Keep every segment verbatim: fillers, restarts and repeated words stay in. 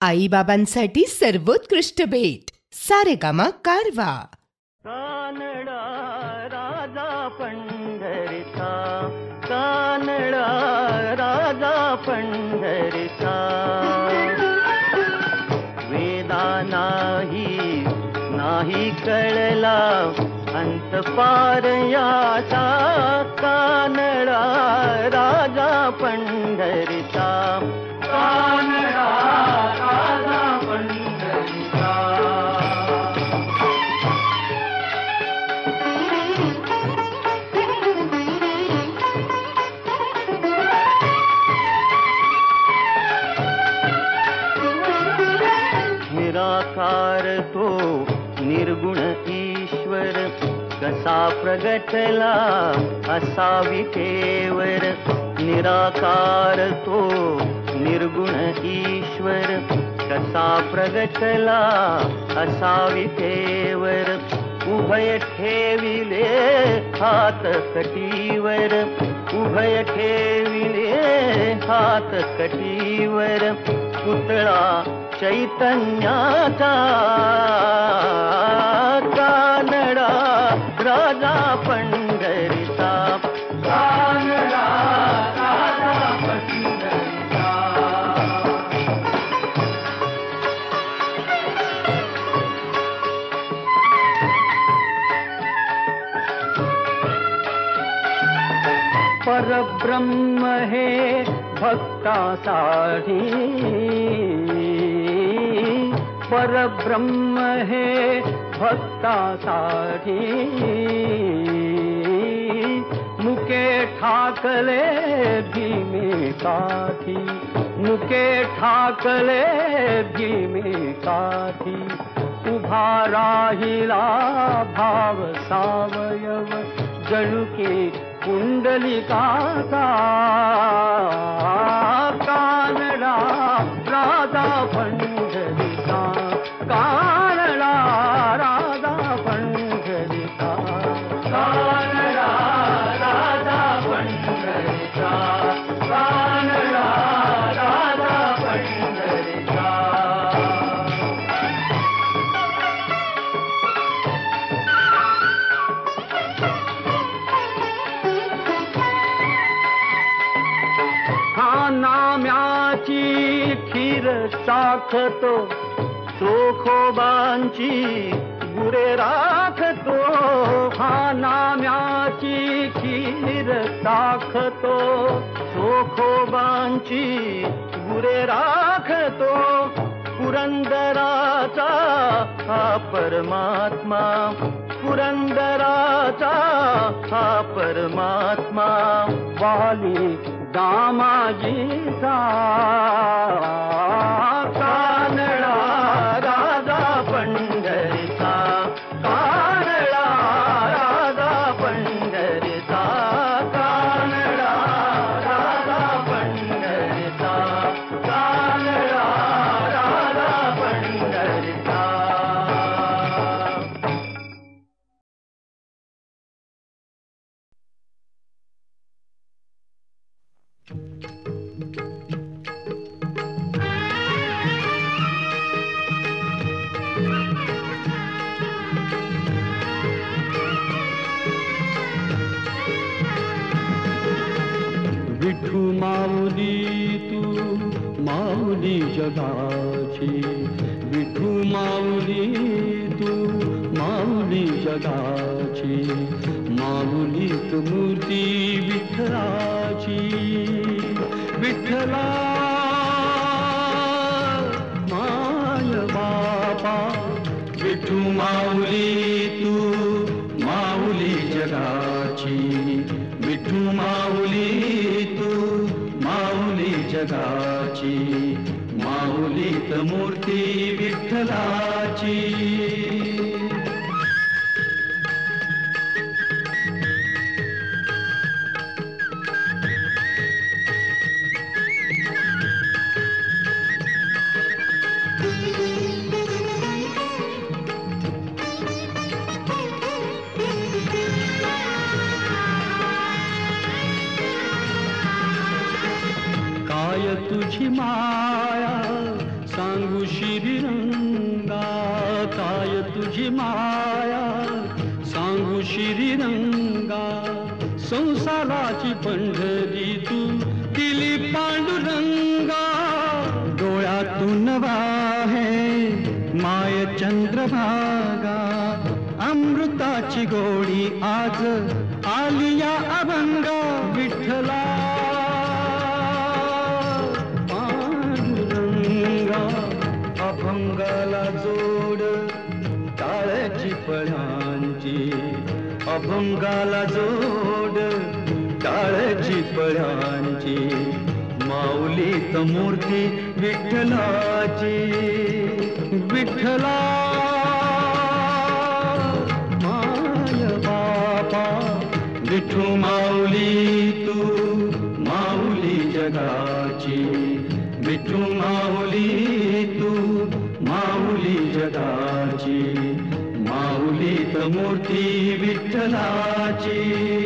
आई बाबांसाठी सर्वोत्कृष्ट भेट सारेगामा कारवा. कानडा राजा पंढरीचा, कानडा राजा पंढरीचा, वेदा नाही नाही कळला अंत पार याचा, कानडा राजा पंढरीचा, कानडा राजा पंढरीचा. निराकार तो निर्गुण ईश्वर, कसा प्रगटला असावी केवर. निराकार तो निर्गुण ईश्वर, कसा प्रगटला असावी केवर. उभय ठेविले हात कटीवर, उभय ठेविले हात कटीवर. पुतळा चैतन्याचा, कानडा राजा पंढरीचा, कानडा राजा पंढरीचा. परब्रह्म हे भक्तासाठी, परब्रह्म हे भक्तासाठी. मुके ठाकले भीमे काठी, मुके ठाकले भीमे काठी. उभा राहिला भाव सावयव, जणू की कुंडलिकाचा, कानडा राजा पंढरीचा, कानडा राजा पंढरीचा, कानडा राजा पंढरीचा, कानडा राजा पंढरीचा. नाम्याची खीर चाखतो, चोखोबांची गुरे राखतो. हा नाम्याची खीर चाखतो, चोखोबांची गुरे राखतो. पुरंदराचा हा परमात्मा, पुरंदराचा हा परमात्मा. वाली दामाजीचा, कानडा राजा पंढरीचा, कानडा राजा पंढरीचा, कानडा राजा पंढरीचा, कानडा राजा पंढरीचा. विठू माऊली तू माऊली जगाची, विठू माऊली तू माऊली जगाची. माऊलीत मूर्ती विठ्ठलाची, विठ्ठला माय बापा. विठू माऊली तू माऊली जगाची, विठू माऊली तू माऊली जगाची. माऊलीत मूर्ती विठ्ठलाची. काय तुझी माया सांगू तुझी माया सांगू श्रीरंगा, संसाराची पंढरी तू दिली पांडुरंगा. डोळ्यातून वाहे माय चंद्रभागा, अमृताची गोडी आज आली या अभंगा. विठ्ठला पांडुरंगा, अभंगाला जोड टाळ्याची पळ्यांची, अभंगाला जोड टाळ्याची पळ्यांची. माऊलीत मूर्ती विठ्ठलाची, विठ्ठला माय बापा. विठू माऊली तू माऊली जगाची, विठू माऊली तू माऊली जगाची. माऊलीत मूर्ती विठ्ठलाची.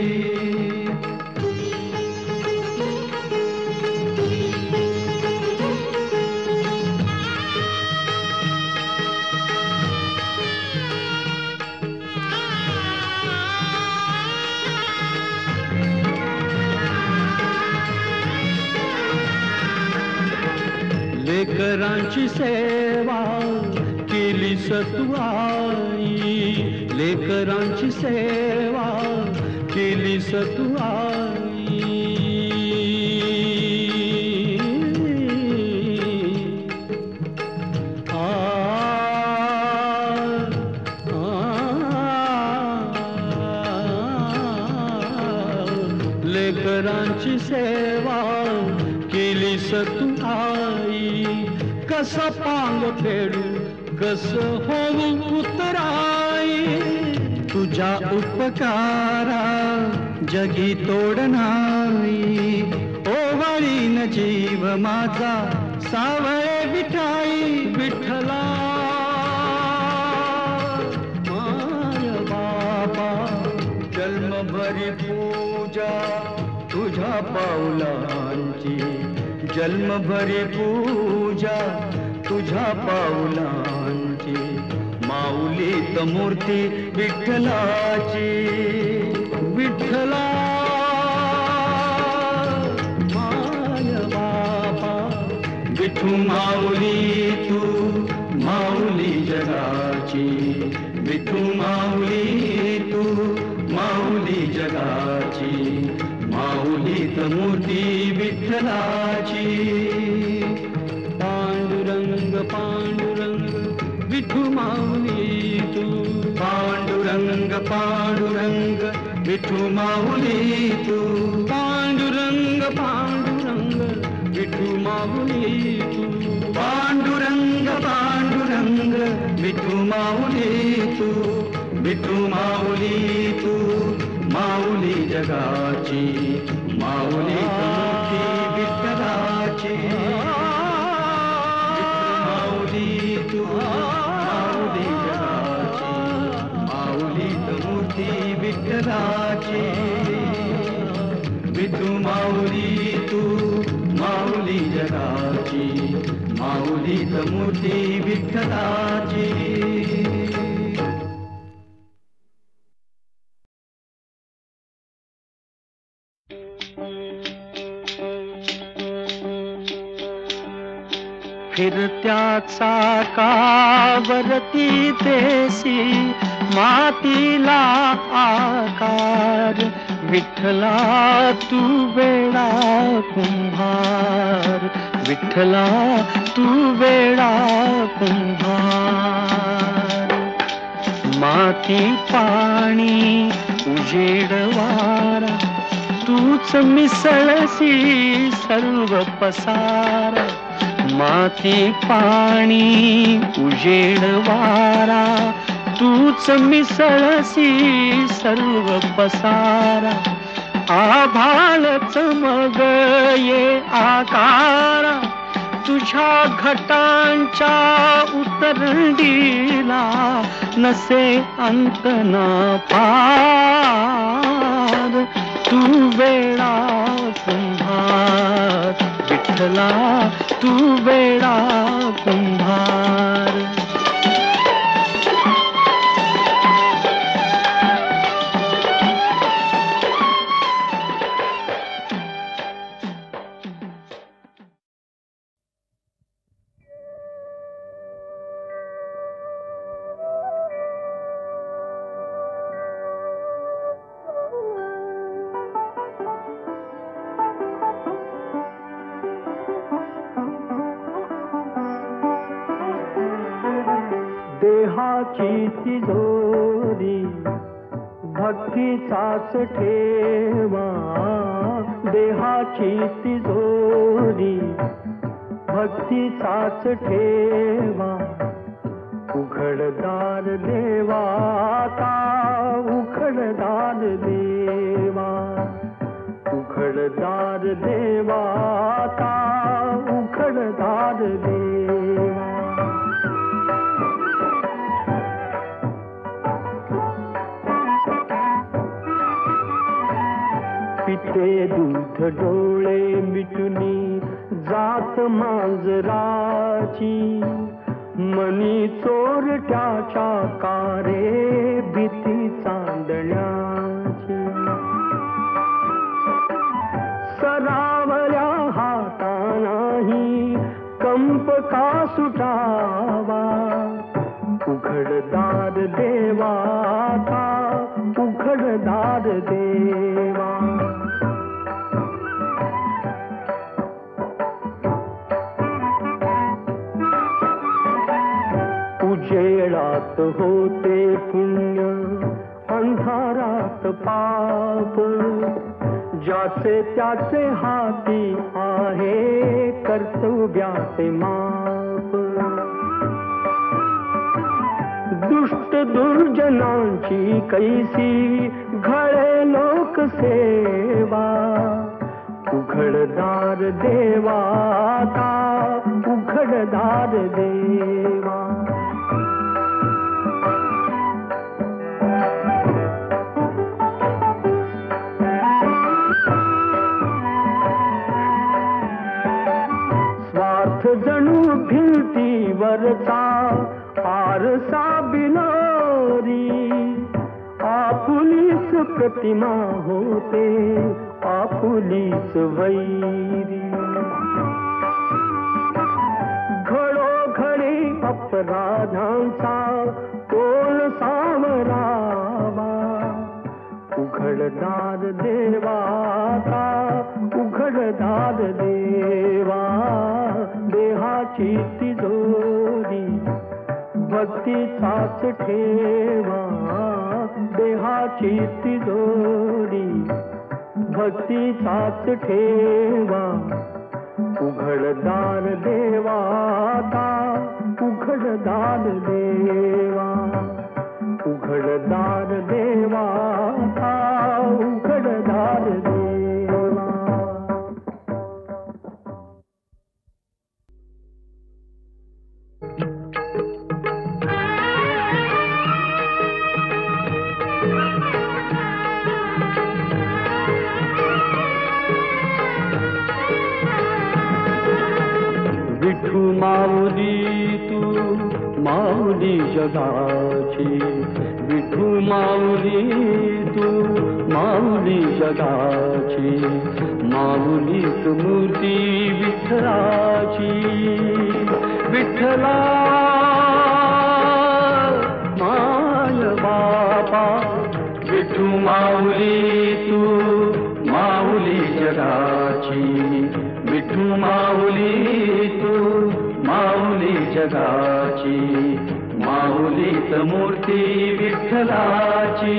लेकरांची सेवा केली सतुआई, लेकरांची सेवा केली सतुआई. आ, आ, लेकरांची सेवा केली सतुआई. कस पांग फेडू कस होऊ उतराई, तुझ्या उपकारा जगी तोड नाही. ओवाळीन जीव माझा सावळे विठाई. विठ्ठला माय बापा, जन्मभरी पूजा तुझ्या पाऊलांची, जन्मभरी पूजा तुझ्या पाऊलांची. माऊलीत मूर्ती विठ्ठलाची, विठ्ठला माय बापा. विठू माऊली तू माऊली जगाची, विठू माऊली तू माऊली जगाची. माऊलीत मूर्ती विठ्ठलाची. पांडुरंग पांडुरंग विठू माऊली तू, पांडुरंग पांडुरंग विठू माऊली तू. पांडुरंग पांडुरंग विठू माऊली तू, पांडुरंग पांडुरंग विठू माऊली तू. विठू माऊली तू माऊली जगाची, माऊली मूर्ती विठ्ठलाची. माऊली तू माऊली जगाची, माऊली मूर्ती विठ्ठलाची. विठू माऊली तू माऊली जगाची, माऊली मूर्ती विठ्ठलाची. फिरत्याचा कावरती तेसी मातीला आकार. विठ्ठला तू वेडा कुंभार, विठ्ठला तू वेडा कुंभार. माती पाणी उजेड वारा, तूच मिसळसी सर्व पसारा. माती पाणी उजेड वारा, तूच मिसळसी सर्व पसारा. आभाळच मग ये आकारा, तुझ्या घटांच्या उतरंडीला नसे अंत न पार. तू वेडा कुंभार, विठ्ठला तू वेडा कुंभार. देहाची तिजोरी भक्तीचाच ठेवा, देहाची तिजोरी भक्तीचाच ठेवा. उघडदार देवाता, उघडदार देवा, उघडदार देवाता, उघडदार देवा. पिते दूध डोळे मिटुनी जात मांजराची, मनी चोरट्याच्या कारे भीती चांदण्याची. सरावल्या हातानाही कंप का सुटावा, उघडदार देवाता, उघडदार देवा. उजेडात होते पुण्य, अंधारात पाप, ज्याचे त्याचे हाती आहे कर्तव्याचे माप. दुष्ट दुर्जनांची कैसी घळे लोकसेवा, उघडदार देवाता, उघडदार देवा. स्वार्थ जणू भिंतीवरचा आरसा बिनारी, आपुलीच प्रतिमा होते, आपुलीच वैरी. घडोघडी अपराधांचा कोण सावरावा, उघडदार देवाता, उघडदार देवा. देहाची तिजोरी भक्तीचाच ठेवा, देहाची तिजोरी भक्तीचाच ठेवा. उघडदार देवाता, उघडदार देवा, उघडदार देवाता, उघडदार देवा. विठू माऊली तू माऊली जगाची, विठू माऊली तू माऊली जगाची. माऊलीच मूर्ती विठ्ठलाची, विठ्ठला माय बापा. विठू माऊली तू माऊली जगाची, विठू माऊली तू माऊली जगाची. माऊलीच मूर्ती विठ्ठलाची.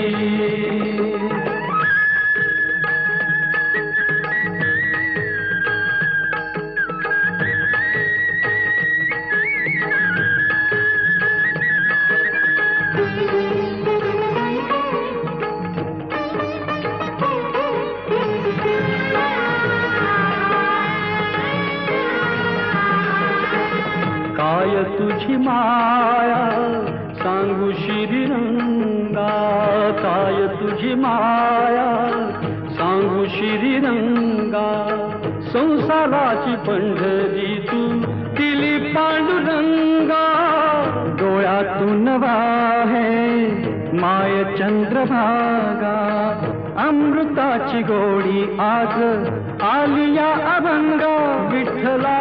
काय तुझी माया सांगू श्रीरंगा, काय तुझी माया सांगू श्रीरंगा. संसाराची पंढरी तू दिली पांडुरंगा. डोळ्यातून वाहे माय चंद्रभागा, अमृताची गोडी आज आली या अभंगा. विठ्ठला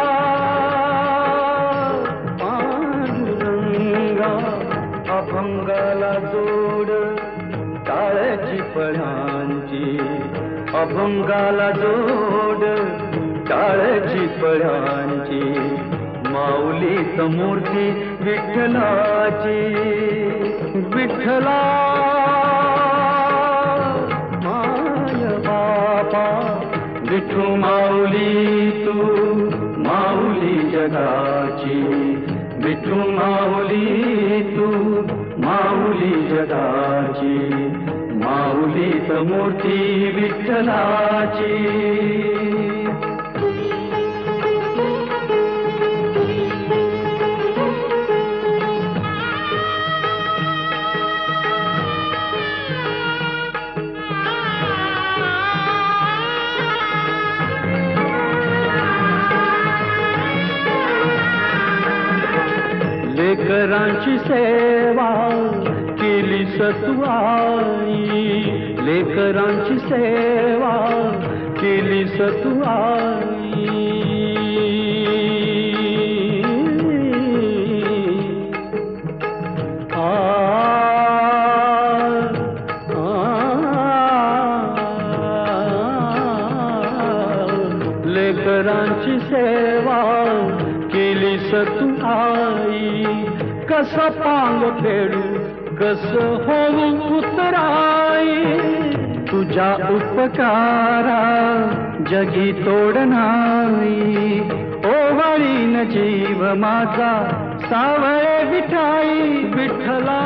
अभंगाला जोड टाळ्याची पळ्यांची, अभंगाला जोड टाळ्याची पळ्यांची. माऊलीत मूर्ती विठ्ठलाची. विठ्ठला माय बापा विठू माऊली तू माऊली जगाची. विठू माऊली तू माऊली जगाची. माऊलीत मूर्ती विठ्ठलाची. लेकरांची सेवा केली सतुआई. लेकरांची सेवा केली सतुआई. आ, लेकरांची सेवा केली सतुआई. कस पांग फेडू कस होऊ उतराई. तुझ्या उपकारा जगी तोड नाही. ओवाळीन जीव माझा सावळे विठाई. विठ्ठला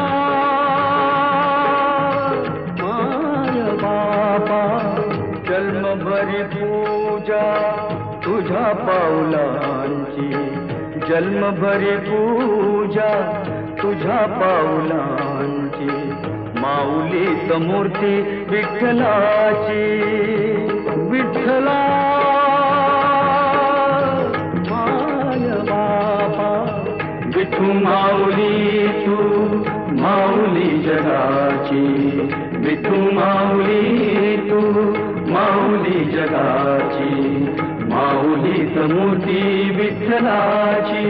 माय बापा जन्मभरी पूजा तुझ्या पाऊलांची. जन्मभरी पूजा तुझ्या पाऊलांची. माऊलीत मूर्ती विठ्ठलाची. विठ्ठला माय बापा विठू माऊली तू माऊली जगाची. विठू माऊली तू माऊली जगाची. माऊलीत मूर्ती विठ्ठलाची.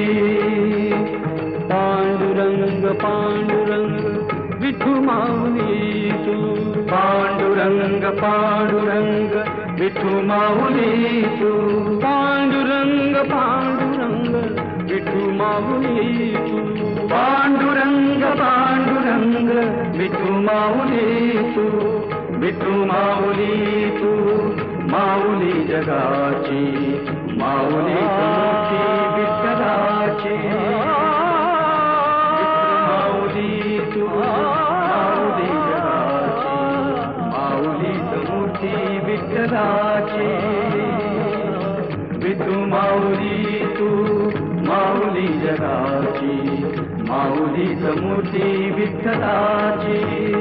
पांडुरंग पांडुरंग विठू माऊली तू. पांडुरंग पांडुरंग विठू माऊली तू. पांडुरंग पांडुरंग विठू माऊली तू. पांडुरंग पांडुरंग विठू माऊली तू. विठू माऊली तू माऊली जगाची. माऊली मूर्ती विठ्ठलाची. माऊली तू माऊली जगाची. माऊली मूर्ती विठ्ठलाची. विठू माऊली तू माऊली जगाची. माऊली मूर्ती विठ्ठलाची.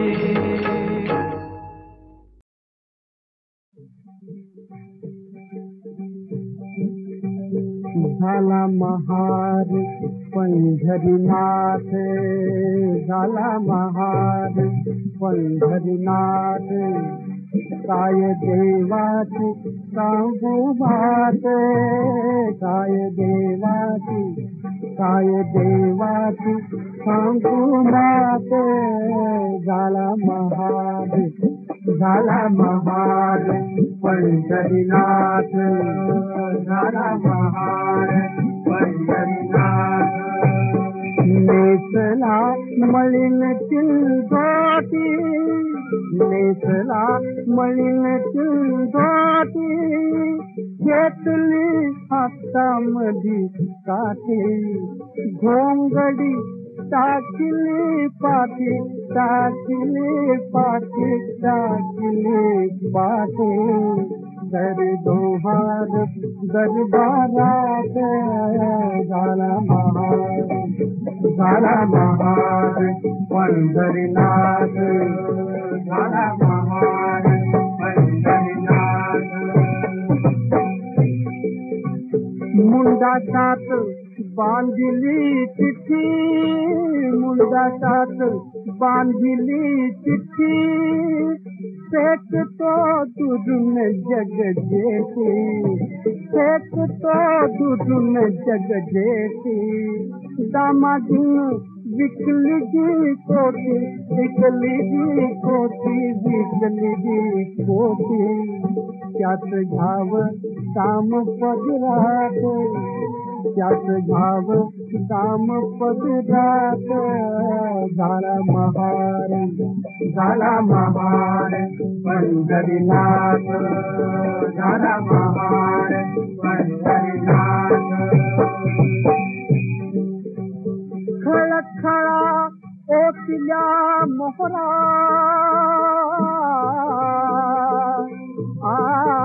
झाला महार पंढरीनाथ. झाला महार पंढरीनाथ. काय देवाची सांगू बात. काय देवाची काय देवाची सांगू बात. झाला महार झाला महार पंढरीनाथ. झाला महार पंढरीनाथ. नेसला मळीन चिंधोटी. नेसला मळीन चिंधोटी. घेतली हातामधी काठी. घोंगडी टाकली पाठी. टाकली पाठी टाकली पाठी. दर दोहार दरबारात. झाला महार झाला महार पंढरीनाथ. झाला महार पंढरीनाथ. मुंडाटात बांधली चिठ्ठी. मुंडाटात बांधली चिठ्ठी. फेकतो दुरून जग जेठी. फेकतो दुरून जग जेठी. दामादून विकली जी कोठी. विकली जी कोठी. विकली जी कोठी. त्यात घ्याव काम पदरात. त्याच घाव दाम पदरात झाला महार झाला महार पंढरीनाथ झाला महार पंढरीनाथ खळखळा ओटिल्या मोहरा आ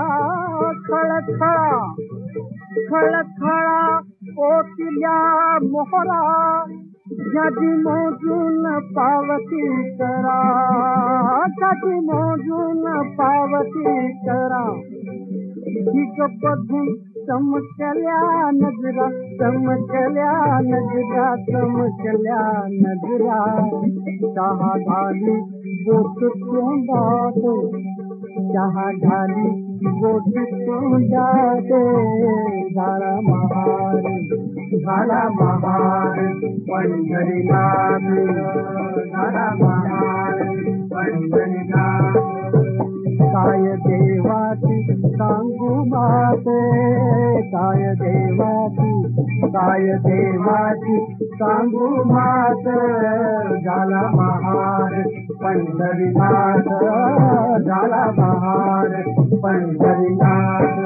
खळखळा खळखळा ओटिल्या मोहरा जदी मोजून पावती करा जदी मोजून पावती करा ठीक बघून चमकल्या नजरा चमकल्या नजरा चमकल्या नजरा चहा घाली बोट तोंडात चहा घाली बोट तोंडात झाला महार झाला महार पंढरीनाथ झाला महार पंढरीनाथ काय देवाची सांगू माते काय देवाची काय देवाची सांगू मात झाला महार पंढरीनाथ झाला महार पंढरीनाथ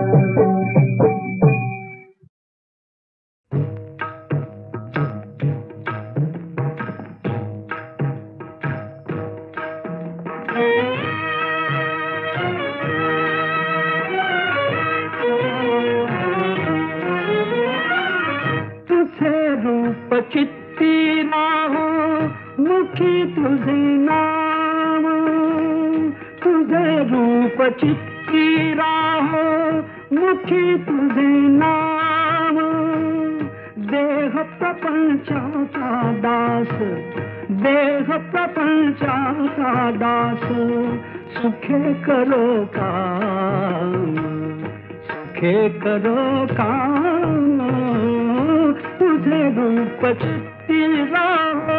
चित्ती राहो मुखी तुझे नाम तुझे रूप चित्ती राहो मुखी तुझे नाम देह प्रपंचाचा दास देह प्रपंचाचा दास सुखे करो काम सुखे करो काम तुझे रूप चित्ती राहो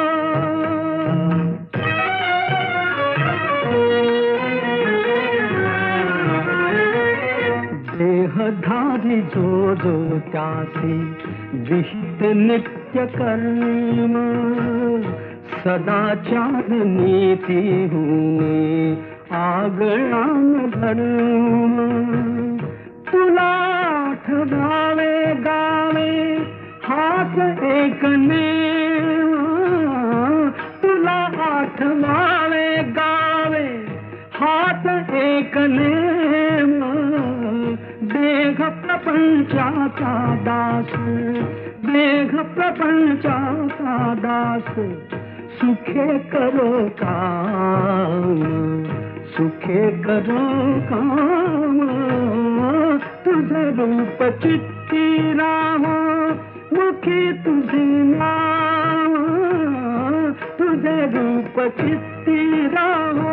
देहधारी जो जो त्यासी विहित नित्य कर्म सदाचार नीति होणे आगळान धर्म तुला आठवावे गावे हात एकने तुला आठवावे गावे हात एकने देह प्रपंचाचा दास देह प्रपंचाचा दास सुखे करो काम सुखे करो काम तुझे रूप चित्ती राहो मुखी तुझे नाम तुझे रूप चित्ती राहो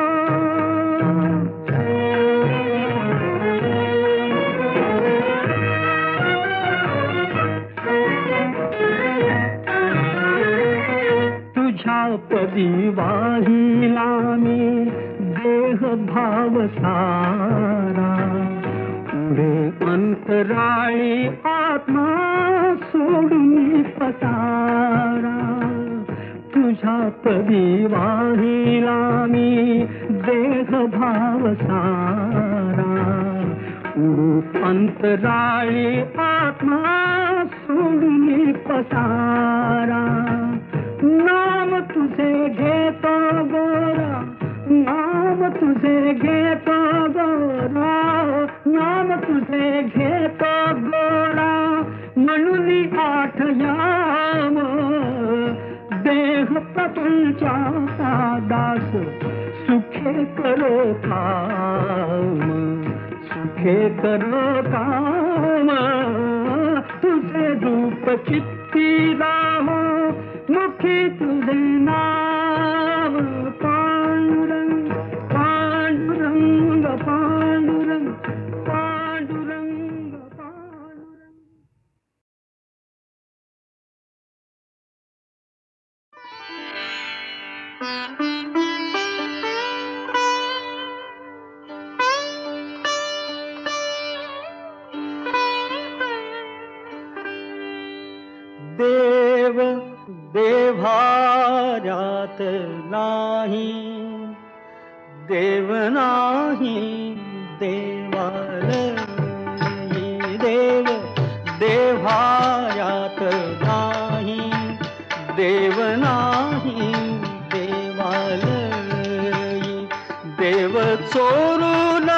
तुझ्या पदी वाहिला मी देह भाव सारा पुढे अंतराळी आत्मा सोडून पसारा तुझ्या पदी वाहिला मी देह भाव सारा पुढे अंतराळी आत्मा सोडून पसारा नाम तुझे घेतो गोरा नाम तुझे घेतो गोरा नाम तुझे घेतो गोरा म्हणून आठ याम देह प्रपंचाचा दास सुखे करो काम सुखे करो काम तुझे रूप चित्ती राहो मुखी तुझे नाम पांडुरंग पांडुरंग पांडुरंग पांडुरंग पांडुरंग देव देव्हाऱ्यात नाही, देव नाही देवालयी, देव देव्हाऱ्यात नाही, देव नाही देवालयी, देव चोरून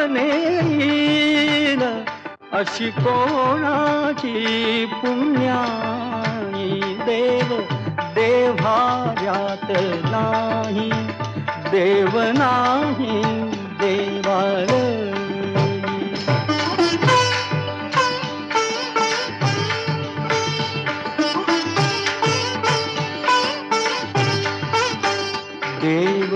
नेईल अशी कोणाची पुण्याई, देव देव्हाऱ्यात नाही, देव नाही देवालयी. देव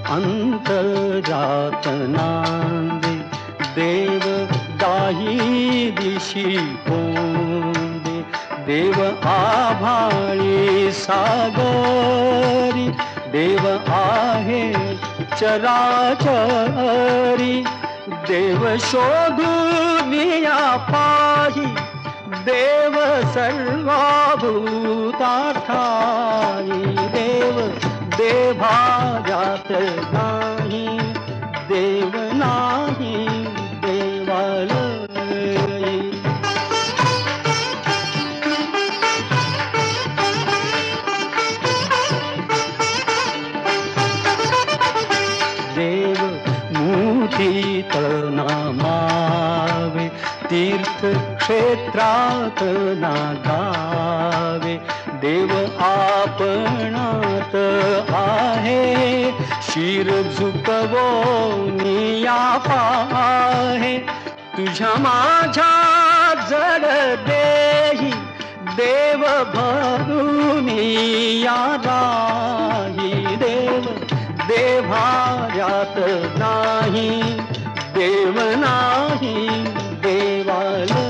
अंतरात नांदे, देव दाही दिशी कोंदे, देव आभाळी सागरी, देव आहे चराचरी, देव शोधूनिया पाही, देव सर्वभूतार्थाई, देव देव्हाऱ्यात नाही, देव नाही देवालयी. देव मुठीत नामावे, तीर्थक्षेत्रात नागावे, देव आपणात आहे, शिर झुकवोनिया पाहे, तुझ्या माझ्या जड देही, देव भरुनिया राही, देव देव्हाऱ्यात नाही, देव नाही देवालयी.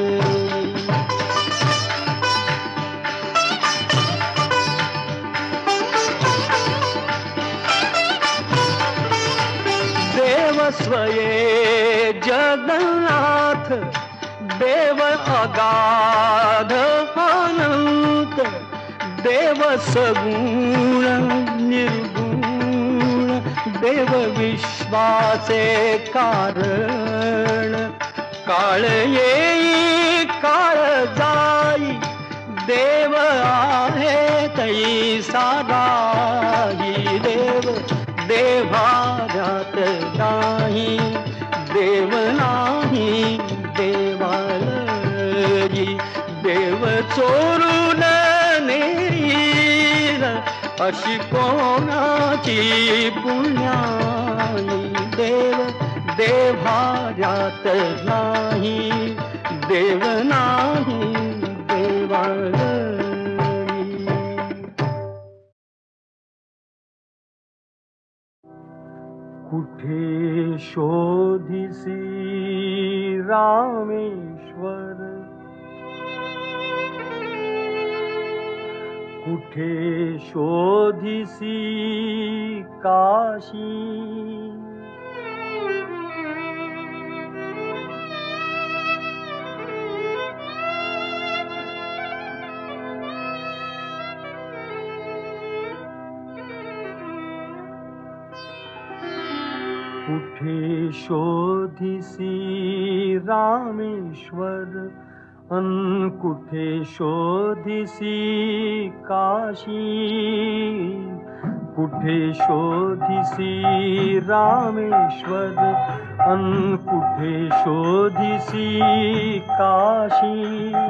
देव स्वये जगन्नाथ, देव अगाध अनंत, देव सगुण निर्गुण, देव विश्वाचे कारण, काळ येई काळ जाई, देव आहे तैसा राही, देव देव्हाऱ्यात नाही, देव नाही देवालयी, देव चोरून नेईल अशी कोणाची पुण्याई, देव देव्हाऱ्यात नाही, देव नाही देवालयी. कुठे शोधिसी रामेश्वर, कुठे शोधिसी काशी, कुठे शोधिसी रामेश्वर, अन कुठे शोधिसी काशी, कुठे शोधिसी रामेश्वर, अन कुठे शोधिसी काशी,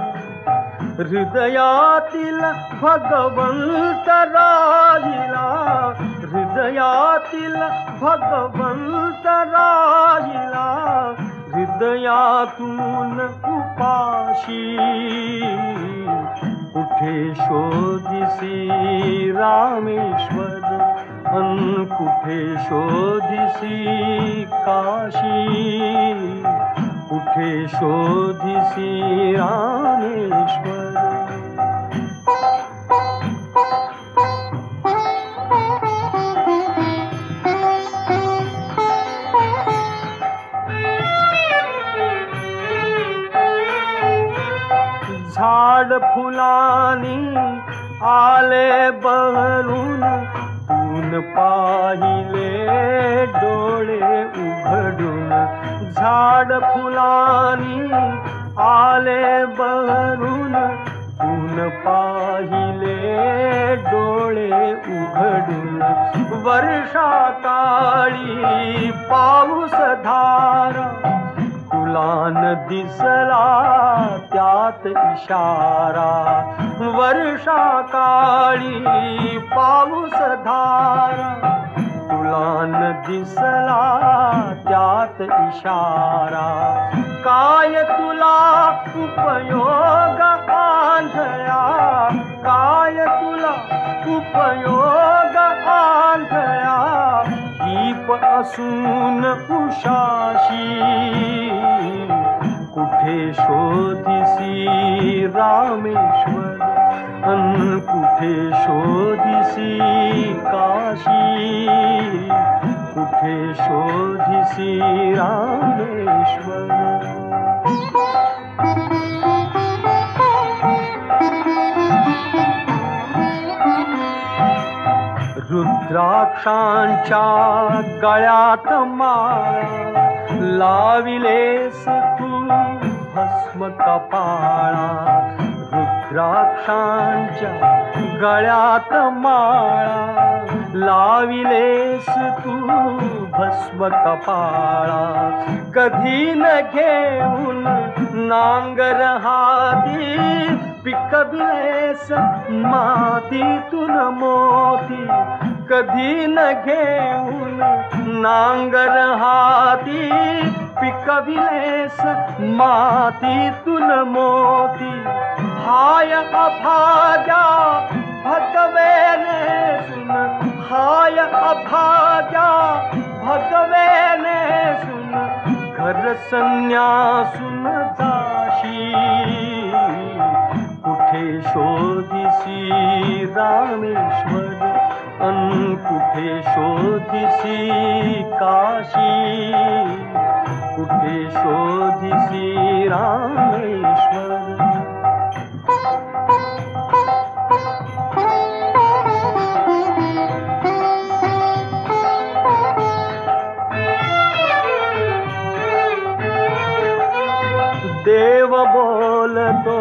हृदयातील भगवंत राहिला, हृदयातील भगवंत राहिला, हृदयातून उपाशी, कुठे शोधिसी रामेश्वर, अन कुठे शोधिसी काशी, कुठे शोधिसी रामेश्वर. झाड फुलानी आले बहरून तून पाहिले डोळे उघडून झाड फुलानी आले बहरून तून पाहिले डोळे उघडून वर्षा काळी पाऊस धारा तुलान दिसला त्यात इशारा वर्षा काळी पाऊस धारा तुलान दिसला त्यात इशारा काय तुला उपयोग आंधळा काय तुला उपयोग आंधळा दीप असून उषाशी कुठे शोधिसी रामेश्वर अन कुठे शोधिसी काशी कुठे शोधिसी रामेश्वर रुद्राक्षांच्या गळ्यात माळा लाविलेस तू भस्म कपाळा रुद्राक्षांच्या गळ्यात माळा लाविलेस तू भस्म कपाळा कधी न घेऊन नांगर हाती पिकविलेस मातीतून मोती कधी न घेऊन नांगर हाती पिकविलेस मातीतून मोती हाय अभाग्या भगवेने सुन हाय अभाग्या भगवेने सुन घर संन्यासून जाशी कुठे शोधिसी रामेश्वर अन कुठे शोधिसी काशी कुठे शोधिसी रामेश्वर देव बोलतो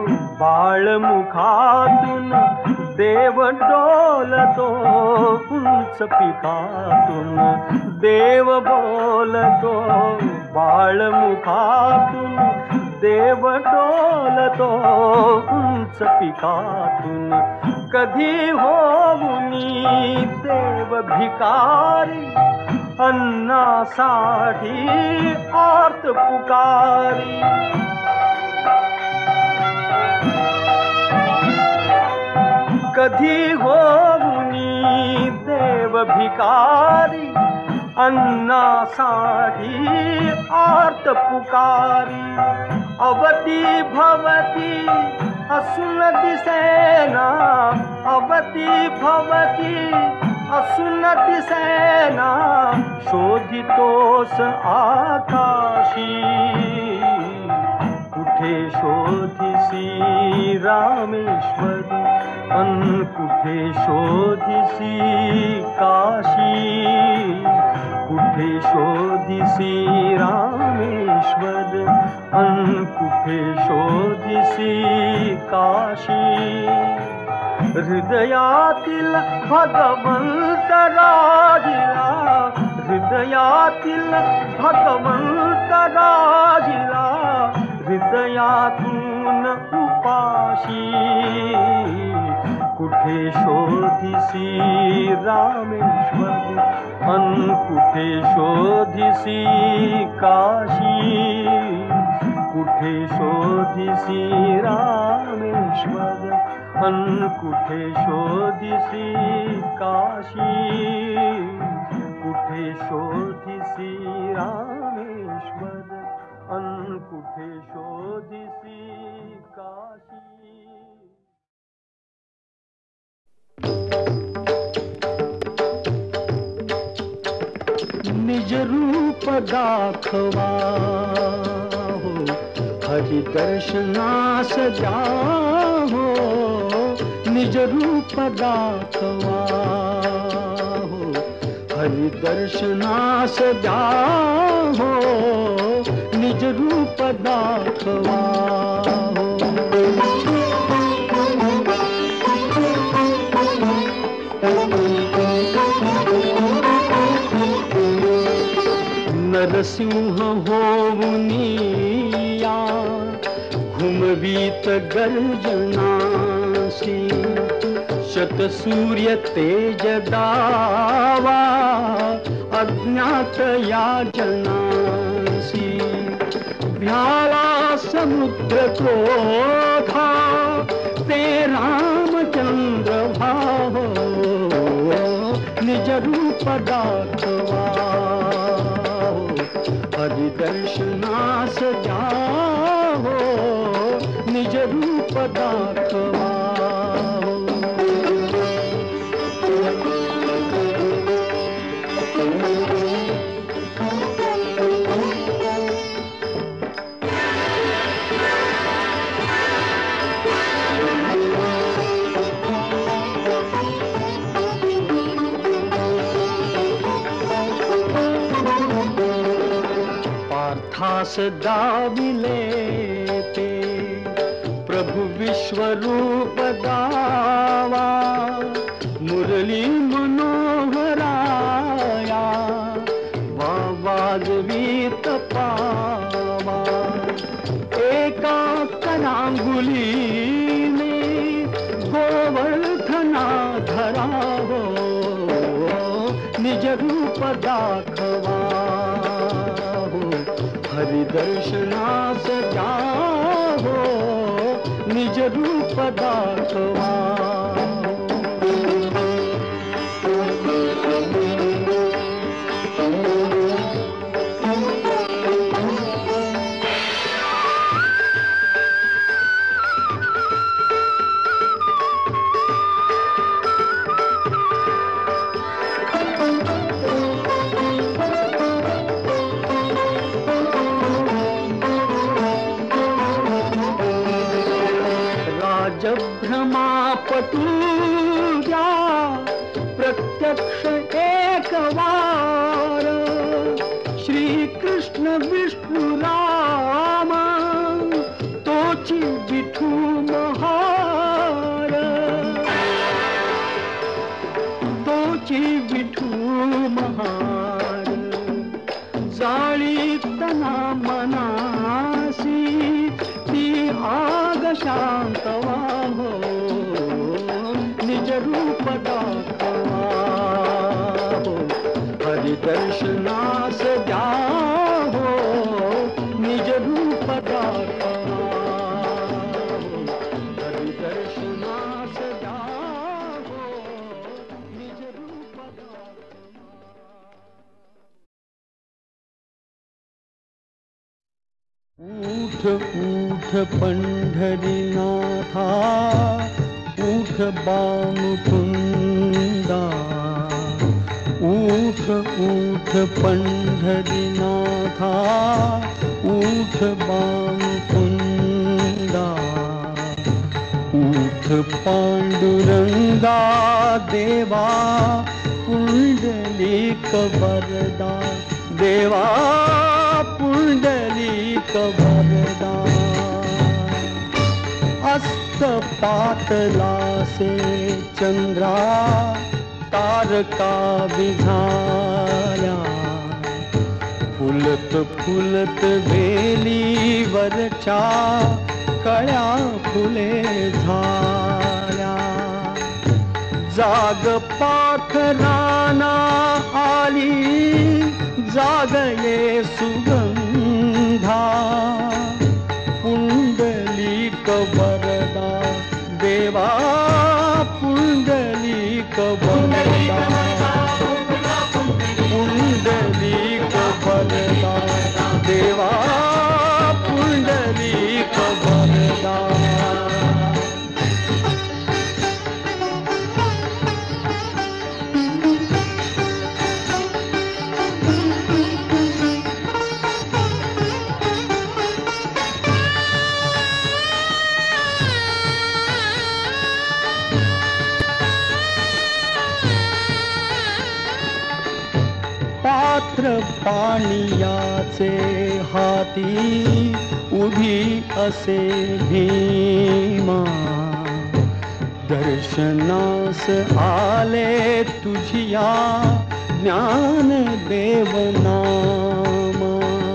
बाळमुखातून देव डोलतो उंच पिकातून देव बोलतो बाळमुखातून देव डोलतो उंच पिकातून कधी होऊनी देव भिकारी अन्नासाठी आर्त पुकारी कधी होऊनी देव भिकारी अन्नासाठी आर्त पुकारी अवती भवती असून दिसेना अवती भवती असून दिसेना शोधितोस आकाशी कुठे शोधिसी रामेश्वर अन कुठे शोधिसी काशी कुठे शोधिसी रामेश्वर अन कुठे शोधिसी काशी हृदयातील भगवंत राजिला हृदयातील भगवंत राजिला हृदयातून उपाशी कुठे शोधिसी रामेश्वर अन कुठे शोधिसी काशी कुठे शोधिसी रामेश्वर अन कुठे शोधिसी काशी कुठे शोधिसी रामेश्वर अन कुठे शोधिसी काशी निज रूप दाखवा हो हरि दर्शनास जाहो निज रूप दाखवा हो, हरि दर्शनास द्या हो, निज रूप दाखवा हो. नरसिंह होवुनिया घुमवीत गर्जनासी, शतसूर्य तेज दावा अज्ञात याचनासी. भ्याला समुद्र क्रोधा ते रामचंद्र भावो, निज रूप दाखवा हरि दर्शनास जाहो, निज रूप दाखवा. पार्थास दाविले ते प्रभु विश्वरूप दावा, मुरली मनोहराया वाजवीत पावा. एका करांगुली में गोवर्धना धरा हो, निज रूप दाखवा हरि दर्शनास जाहो, निज रूप दाखवा. भ्रमापटूया प्रत्यक्ष एक वार, श्री कृष्ण विष्णु राम तोची विठू महार, तोची विठू महार. जाळी तना मनासी ती आग शांतवा हो, निज रूप दाखवा हो, हरि दर्शनास द्या हो, निज रूप दाखवा हो, हरि दर्शनास द्या हो, निज रूप दाखवा. उठ उठ पंढरीनाथा, उठ बामुकुंदा, उठ उठ पंढरीनाथा, उठ बामुकुंदा. उठ पांडुरंगा देवा, पुंडलीक वरदा देवा, पुंडलीक वरदा. अस्त पातला से चंद्रा तारका विधाया, फुलत फुलत वेली वरचा कळ्या फुले झाल्या. जाग पाखराना आली, जाग ये सुगंधा, पुंडलीक वरदा देवा, पुंडलीक वरदा, पुंडलीक वरदा देवा, पुंडलीक वरदा. नेत्र पाणियाचे हाती उभी असे भीमा दर्शनास आले तुझिया ज्ञान देवनामा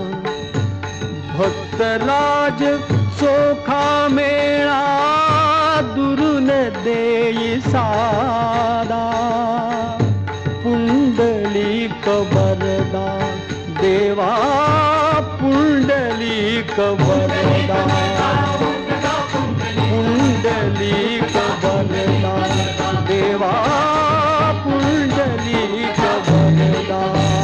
भक्तराज चोखा मेळा दुरून देई सादा पुंडलिक वरदा देवा पुंडलिक वरदा पुंडलिक वरदा देवा पुंडलिक वरदा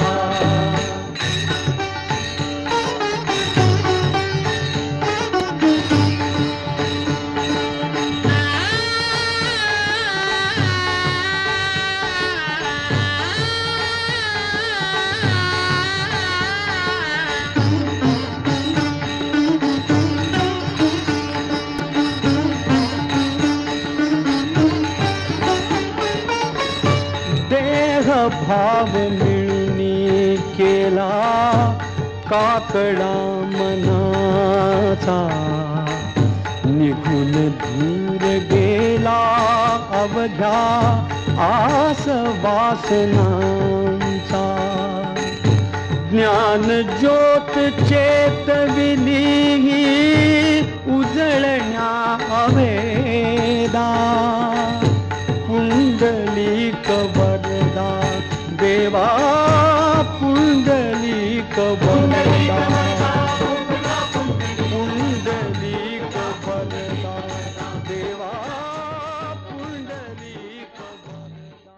भाव मिळणी केला काकडा मनाचा निघून दूर गेला अवघ्या आस वासनांचा ज्ञान ज्योत चेतविली उजळण्या अवेदा पुंडलिक वरदा देवा पुंडलिक वरदा पुंडलिक वरदा देवा पुंडलिक वरदा.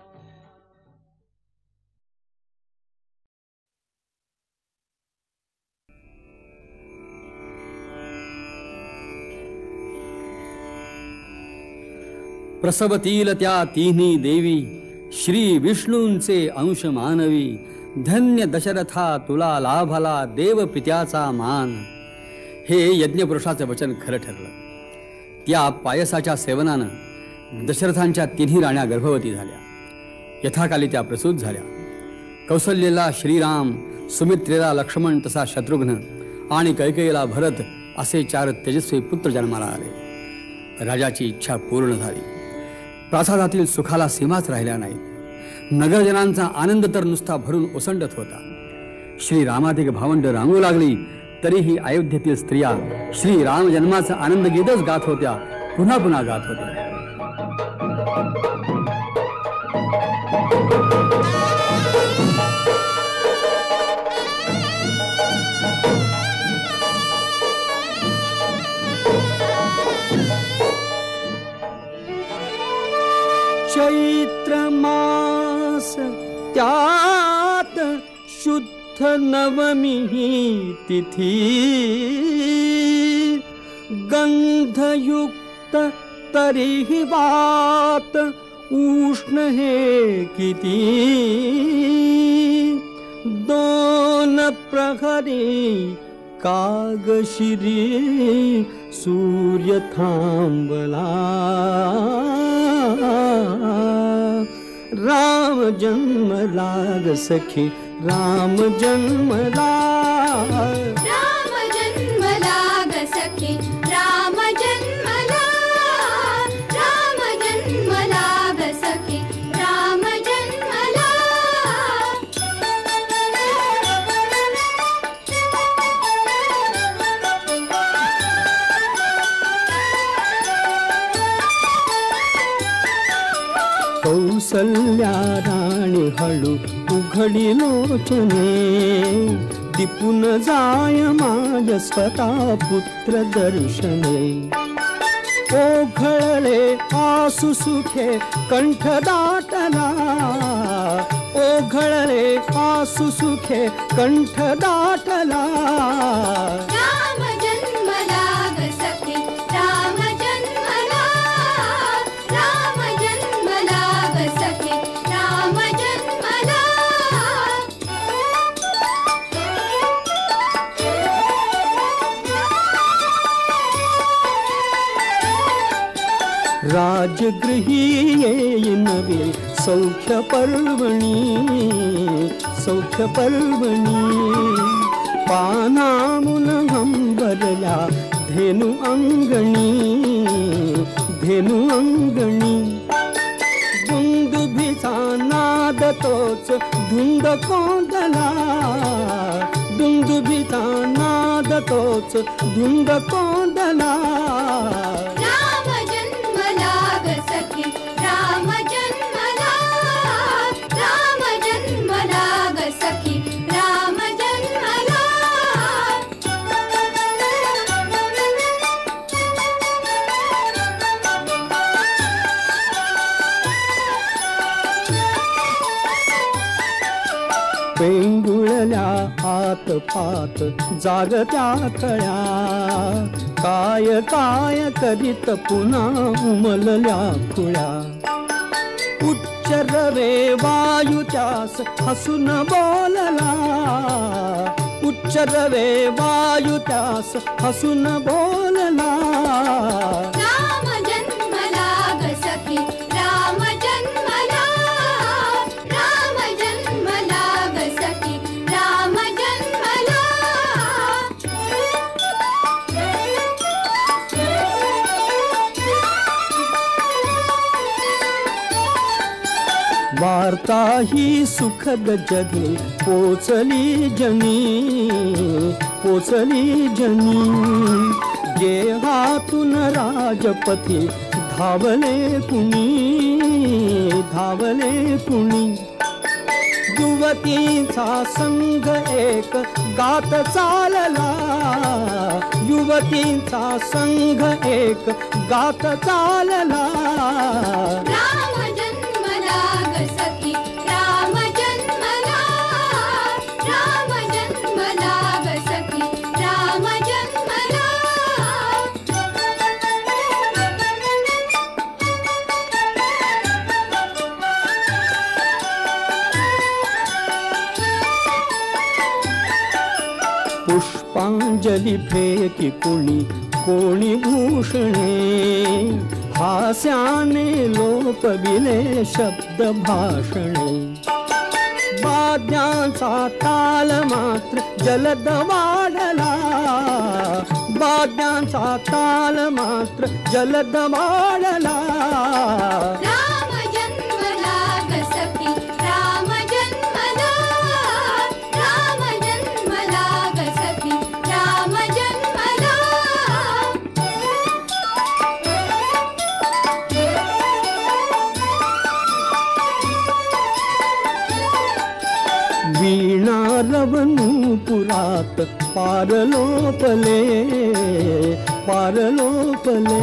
प्रसवतील त्या तिन्ही देवी श्री विष्णूंचे अंश मानवी धन्य दशरथा तुला लाभला देवपित्याचा मान. हे यज्ञपुरुषाचे वचन खरं ठरलं. त्या पायसाच्या सेवनानं दशरथांच्या तिन्ही राण्या गर्भवती झाल्या. यथाकाली त्या प्रसूत झाल्या. कौसल्येला श्रीराम, सुमित्रेला लक्ष्मण तसा शत्रुघ्न आणि कैकेयीला भरत असे चार तेजस्वी पुत्र जन्माला आले. राजाची इच्छा पूर्ण झाली. प्रासादातील सुखाला सीमाच राहिल्या नाहीत. नगरजनांचा आनंद तर नुसता भरून ओसंडत होता. श्रीरामाधिक भावंड रांगू लागली तरीही अयोध्येतील स्त्रिया श्रीराम जन्माचा आनंद गीतच गात होत्या, पुन्हा पुन्हा गात होत्या. चैत्र मास त्यात शुद्ध नवमी तिथी गंधयुक्त तरीही वात उष्ण हे किती. दोन प्रहरी कागशिरी सूर्य थांबला. राम जन्मला ग सखी राम जन्मला. राम जन्मला ग सखी राम जन्मला. राम जन्मला ग सखी राम जन्मला. कौसल्या राणी हळू उघडी लोचने दिपून जाय माझ स्वतः पुत्र दर्शने. ओघळले आसु सुखे कंठ दाटला. ओघळले आसु सुखे कंठ दाटला. राम जन्मला ग सखी राम जन्मला. राम जन्मला ग सखी राम जन्मला. राजगृही येईन वे सौख्य पर्वणी, सौख्य पर्वणी. पानामुन हंबरल्या धेनु अंगणी, धेनु अंगणी. दुंदुभीचा नाद तोच धुंद कोंदला, दुंदुभीचा नाद तोच धुंद कोंदला. राम जन्मला ग सखी, राम जन्मला, राम जन्मला ग सखी, राम जन्मला. पेंगुळल्या आत पात जागत्या थळ्या, काय काय करीत पुन्हा उमलल्या खुळ्या. उच्च रवे वायू त्यास हसून बोलला, उच्च रवे वायू त्यास हसून बोलला. राम जन्मला ग सखी, राम जन्मला, राम जन्मला ग सखी, राम जन्मला. वार्ता ही सुखद जगी पोचली जनी, पोचली जनी. गेहातून राजपती धावले कुणी, धावले कुणी. युवतीचा संघ एक गात चालला, युवतीचा संघ एक गात चालला. राम जन्मला ग सखी, राम जन्मला, राम जन्मला ग सखी, राम जन्मला. पुष्पांजली फेकी कुणी कोणी भूषणे, हास्याने लोपविले शब्द भाषणे. वाद्यांचा ताल मात्र जलद वाढला, वाद्यांचा ताल मात्र जलद वाढला. राम जन्मला ग सखी, राम जन्मला, राम जन्मला ग सखी, राम जन्मला. वीणा रवनु पुरात पारलोपले, पारलोपले.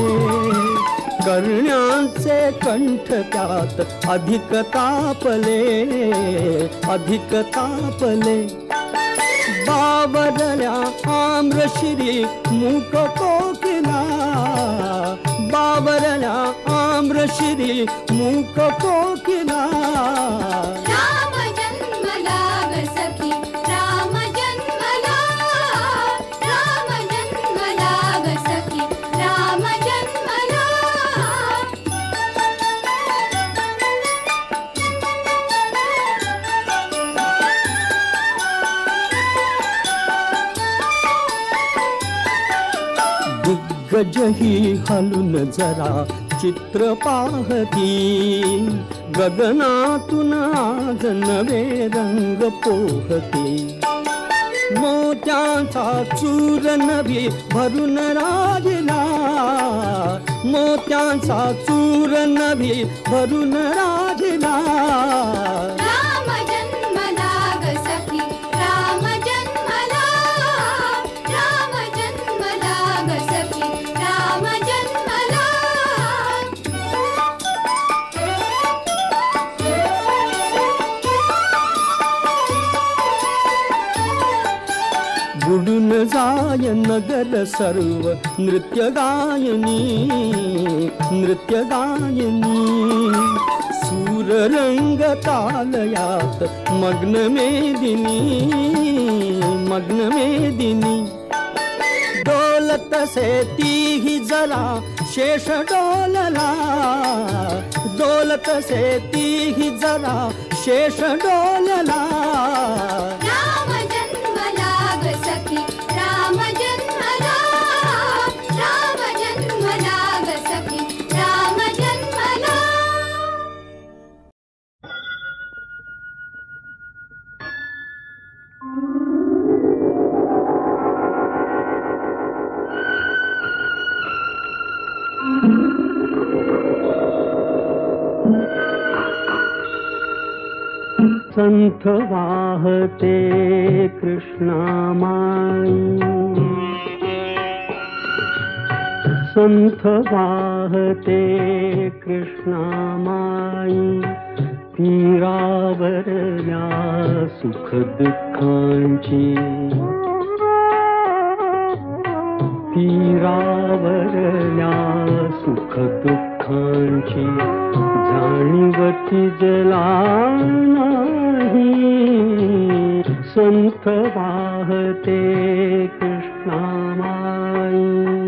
करण्याचे कंठ त्यात अधिक तापले, अधिक तापले. बावरल्या आम्रशिरी मूक कोकिला, बावरल्या आम्रशिरी मूक कोकिला. राम जन्मला ग सखी, राम जन्मला, राम जन्मला ग सखी, राम जन्मला. दिग्गज ही हलून जरा चित्र पाहती, गगनातून आज नवे रंग पोहते. मोत्यांचा चूर नभी भरून राजला, मोत्यांचा चूर नभी भरून राजला. राम जन्मला ग सखी, राम जन्मला, राम जन्मला ग सखी, राम जन्मला. बुडून जाय नगर सर्व नृत्य गायनी, नृत्य गायनी. सूर रंग तालयात मग्न मेदिनी, मग्न मेदिनी. डोलत से ती ही जरा शेष डोलला, डोलत से तीही जरा शेष डोलला. राम जन्मला ग सखी, राम जन्मला, राम जन्मला ग सखी, राम जन्मला. संथ वाहते कृष्णामाई, संथ वाहते कृष्णामाई, तीरावरल्या सुख दुःखांची, तीरावरल्या सुख दुःखांची जाणीवती जला नाही. संथ वाहते कृष्णामाई.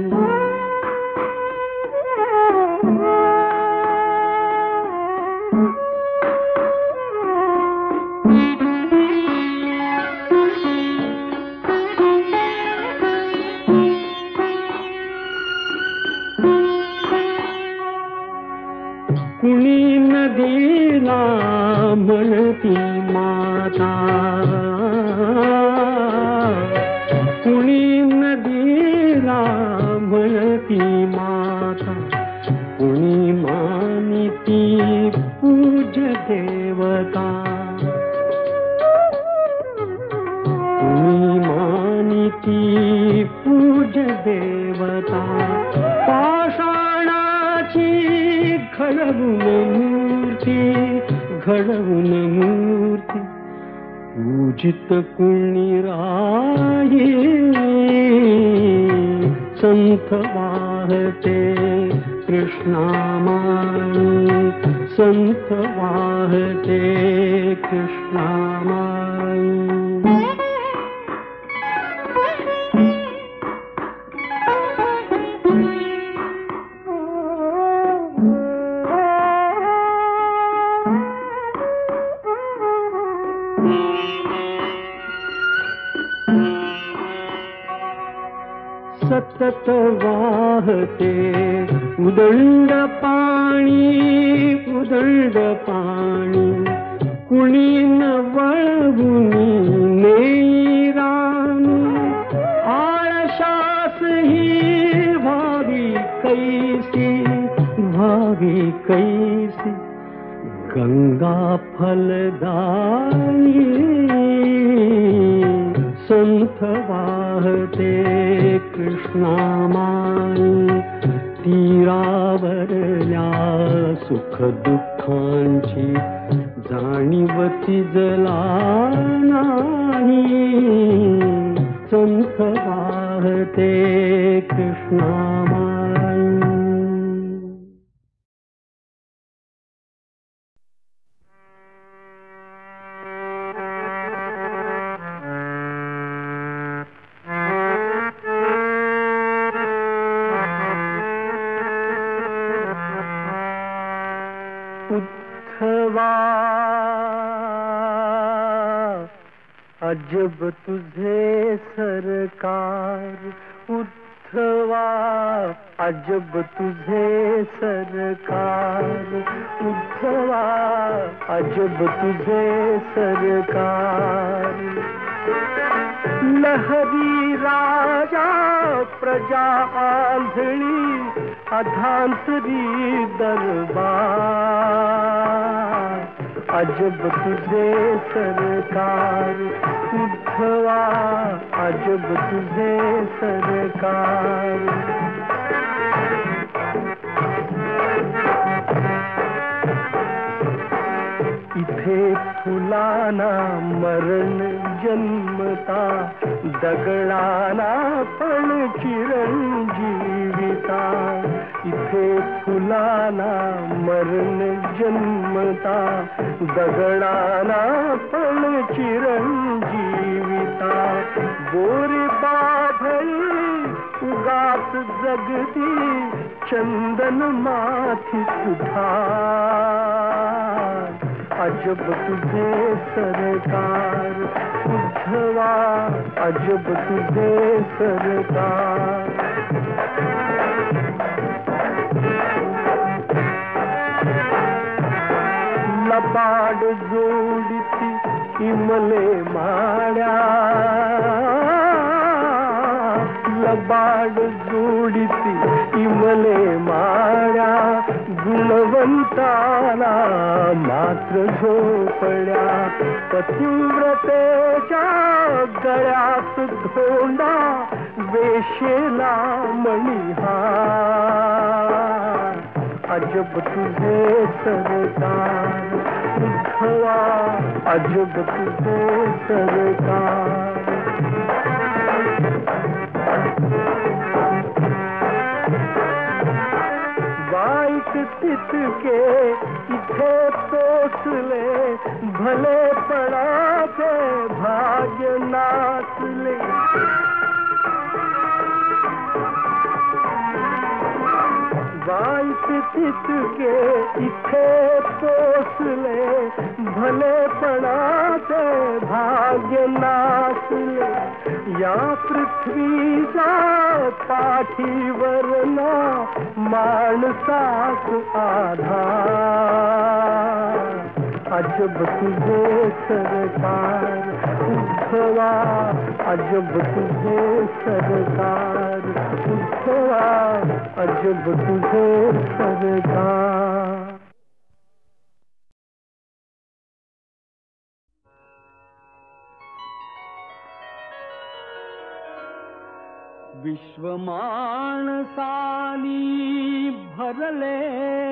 कुणी नदीला म्हणती माता, कुणी नदीला म्हणती माता, कुणी मानिती पूज देवता, कुणी मानिती पूज देवता. पाषाणाची घडवून मूर्ती, घडवून मूर्ती पूजित कुणी राही. संथ वाहते कृष्णामाई, संथ वाहते कृष्णामाई. सतत वाहते उदंड पाणी, उदंड पाणी, कुणी न वळवून नेई राणी. आळशास ही व्हावी कैसी, व्हावी कैसी गंगा फलदायी. संथ वाहते कृष्णामाई, तीरावरल्या सुख दुःखांची जाणीवती जला नाही. संथ वाहते कृष्णामाई. अजब तुझे सरकार उद्धवा, अजब तुझे सरकार उद्धवा, अजब तुझे सरकार. लहरी राजा प्रजा आंधळी अधांतरी दरबार. अजब तुझे सरकार उद्धवा, अजब तुझे सरकार. इथे फुलाना मरण जन्मता, दगडाना पण चिरंजीविता. इथे फुलाना मरण जन्मता, दगडाना पण चिरंजीविता. बोरी बाभळी रात जगती चंदन माथी सुधार, अजब तुझे सरकार उद्धवा, अजब तुझे सरकार. लबाड जोडिती इमले माड्या, लबाड जोडिती इमले माड्या, गुणवंताला मात्र झोपड्या. पतिव्रतेच्या गळ्यात धोंडा, वेशेला मणिहार, अजब तुझे सरकार उद्धवा, अजब तुझे सरकार. वाईट तितके इथे पोचले, भले पडाचे भाग्य नाचले. वाईट तितके इथे पोचले, भले पडाचे भाग्य नाचले. या पृथ्वीचा पाठीवर ना माणसास आधार, अजब तुझे सरकार उद्धवा, अजब तुझे सरकार उद्धवा, अजब तुझे सरकार. विश्व माणसानी भरले,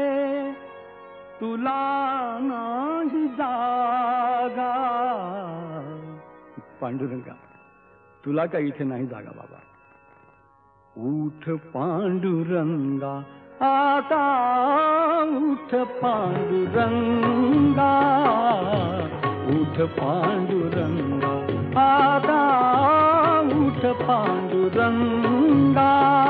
तुला नाही जागा. पांडुरंगा, तुला काय इथे नाही जागा बाबा. उठ पांडुरंगा आता, उठ पांडुरंगा, उठ पांडुरंगा आता, उठ पांडुरंगा.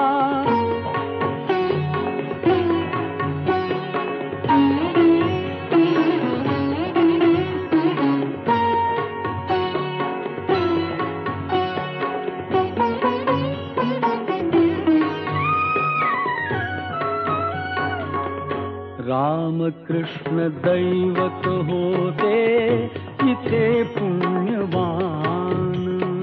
राम कृष्ण दैवत होते इथे पुण्यवान,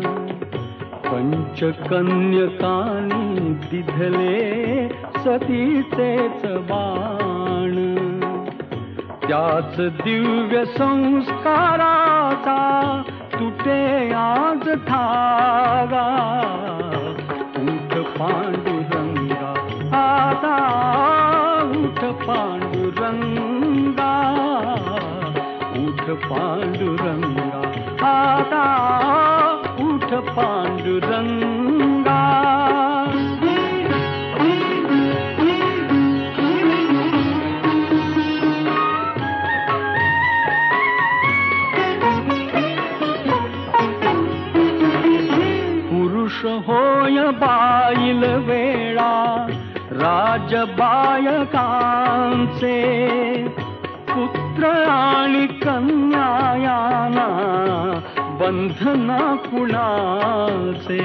पंचकन्यकांनी दिधले सतीचेच बाण. त्याच दिव्य संस्काराचा तुटे आज धागा. उठ पांडुरंगा आता, उठ पांडुरंगा, उठ पांडुरंगा आता, उठ पांडुरंगा. पुरुष होय बाईल वेळा, राजबायकांचे पुत्र आणि कन्यायाना बंधना कुणाचे.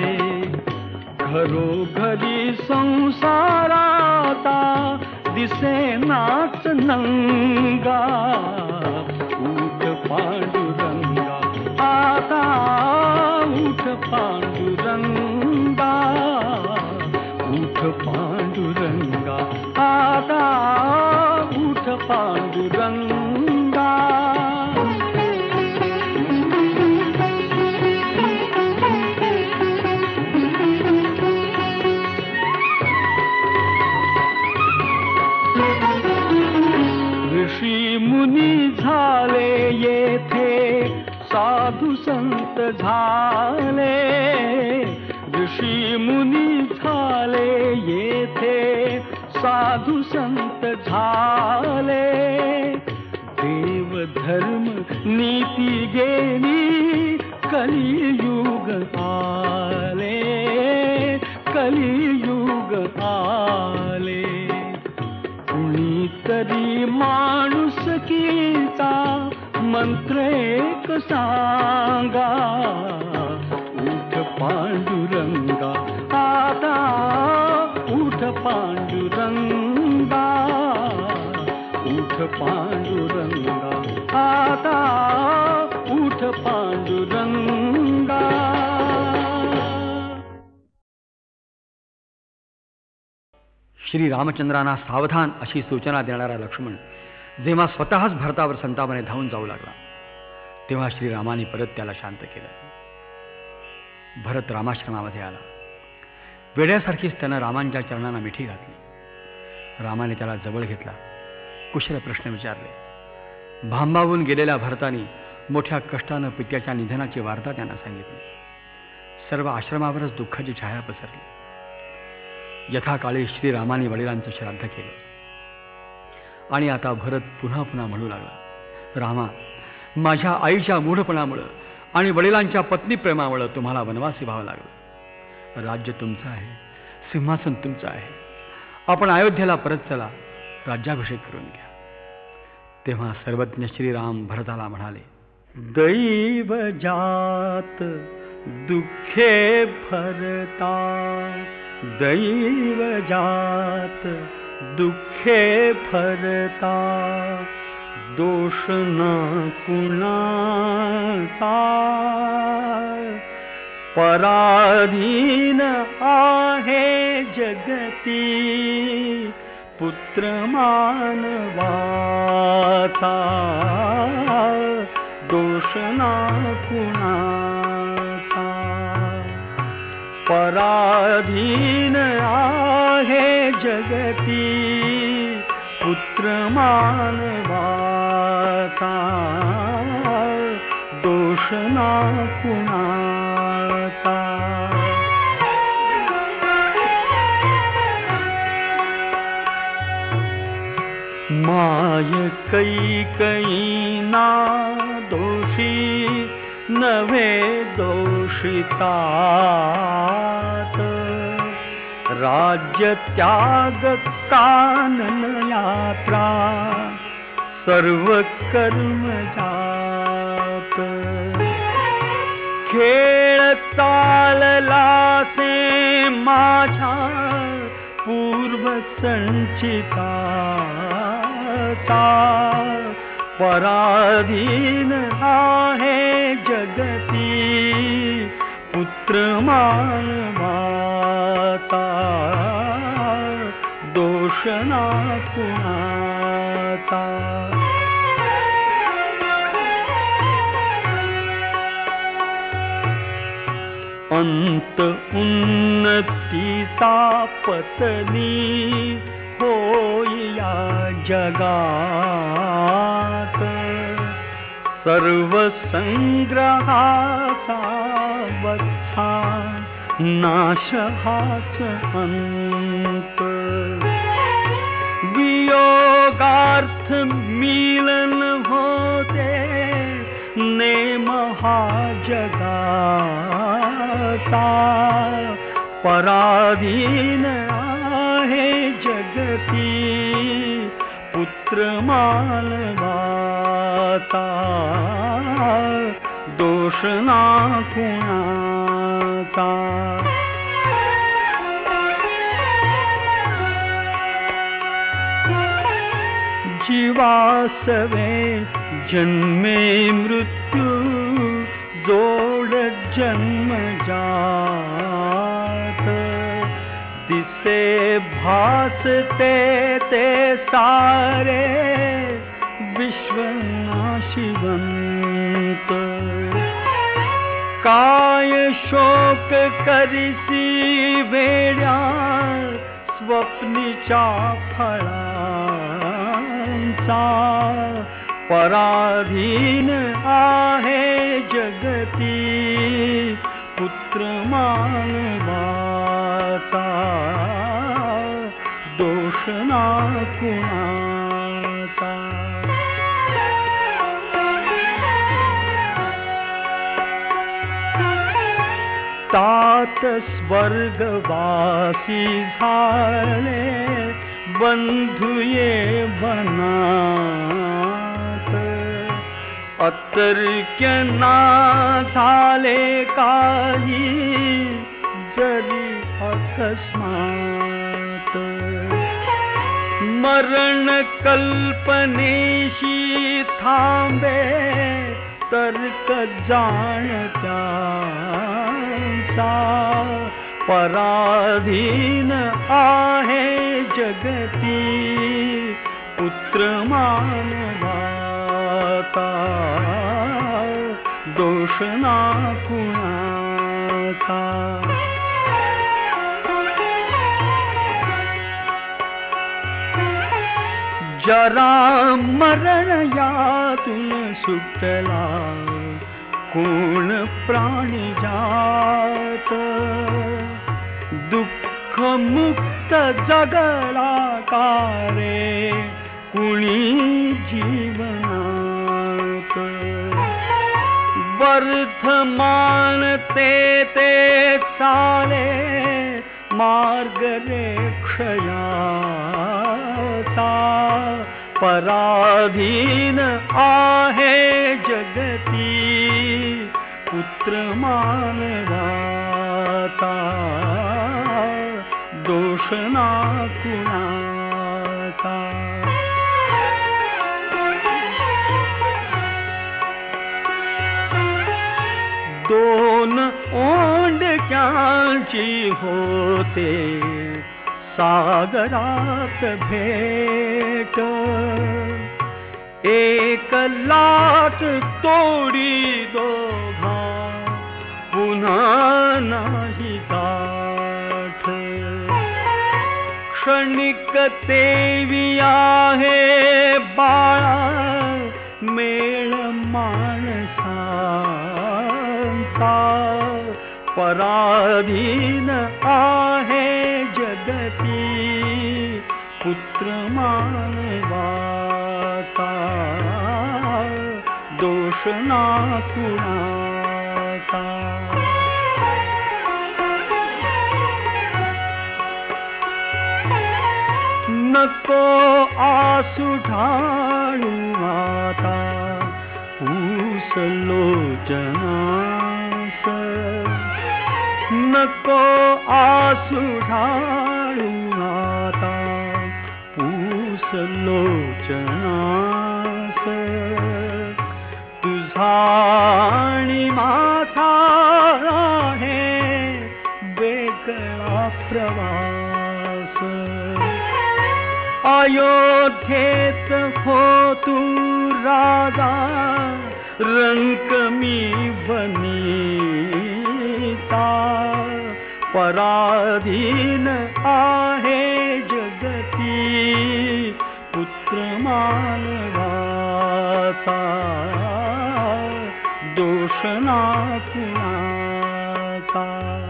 घरोघरी संसाराता दिसे नाच नंगा. उठ पांडुरंगा आता, उठ पांडुरंगा, उठ पांडुरंगा आता, उठ पांडुरंगा. ऋषी मुनी झाले येथे, साधू संत झाले. ऋषी मुनी झाले येथे, साधू संत झाले. देव धर्म नीती गेली, कलियुग आले, कलियुग मंत्र एक सांगा, उठ पांडुरंगा आता, उठ पांडुरंगा, उठ पांडुरंगा आता, उठ पांडुरंगा. श्री रामचंद्रांना सावधान अशी सूचना देणारा लक्ष्मण जेव्हा स्वतःच भरतावर संतापाने धावून जाऊ लागला, तेव्हा श्रीरामाने परत त्याला शांत केलं. भरत रामाश्रमामध्ये आला. वेड्यासारखीच त्यानं रामांच्या चरणांना मिठी घातली. रामाने त्याला जवळ घेतला, कुशल प्रश्न विचारले. भांबावून गेलेल्या भरताने मोठ्या कष्टानं पित्याच्या निधनाची वार्ता त्यांना सांगितली. सर्व आश्रमावरच दुःखाची छाया पसरली. यथाकाळी श्रीरामाने वडिलांचं श्राद्ध केलं आणि आता भरत पुन्हा पुन्हा म्हणू लागला, रामा, माझ्या आईच्या मूढपणामुळं आणि वडिलांच्या पत्नीप्रेमामुळं तुम्हाला वनवासी व्हावं लागलं. राज्य तुमचं आहे, सिंहासन तुमचं आहे. आपण अयोध्येला परत चला, राज्याभिषेक करून घ्या. तेव्हा सर्वज्ञ श्रीराम भरताला म्हणाले, दैव जात दुःखे भरता, दैव जात दुःखे भरता, दोष न कुणाचा, पराधीन आहे जगती, पुत्र मानवाचा, दोष ना कुणाचा, पराधीन आहे जगती, पुत्र मानवाचा, दोष ना कुणाचा. माय कैकेयीना दोषी नव्हे दोषितात, राज्य त्याग कानन यात्रा, सर्व कर्म जात. खेळ चाललासे माझ्या पूर्व संचिताचा, पराधीन आहे जगती, पुत्र मानवाचा, दोष ना कुणाचा. अंत उन्नतीचा पतनी होई या जगात, सर्व संग्रहाचा वत्सा, नाश हाच अंत. वियोगार्थ मिलन होते नेम हा जगाचा, पराधीन आहे जगती, पुत्र मानवाचा, दोष ना कुणाचा. जीवासवे जन्मे मृत्यू, जोड जन्म जात, दिसे भासते ते सारे, विश्वनाशिवंत. काय शोक करिसी वेड्या, स्वप्नीच्या फळांचा, पराधीन आहे जगती, पुत्र मानवाचा, दोष ना कुणाचा. तात स्वर्गवासी झाले, बंधुये वनात, अतर्क्य ना झाले काही जरी अकस्मात मरण कल्पनेशी थांबे तर्क जाणत्यांचा पराधीन आहे जगती पुत्र मानवाता दोष ना कुणाचा जरा मरण यातून सुटला कोण प्राणी जात दुःख मुक्त जगला कारे कुणी जीवनात वर्धमान ते ते चाले मार्ग रे क्षयाचा पराधीन आहे जगती पुत्र मानवाता दोष ना कुणाचा दोन ओंडक्यांची होते सागरात भेट एक लाट तोडी दोघा पुन्हा नाही गाठ क्षणिक तेवी आहे बाळा मेळ माणसांचा पराधीन आहे जगती पुत्र मानवाचा दोष ना कुणाचा नको आसू ढाळू आता ऊस लोचनास नको आसू ढाळू आता ऊस लोचनास तुझा आणि माझा आहे वेगळा प्रवास अयोध्येत हो तू राजा रंक मी वनिता पराधीन आहे जगती पुत्र मानवाचा दोष ना कुणाचा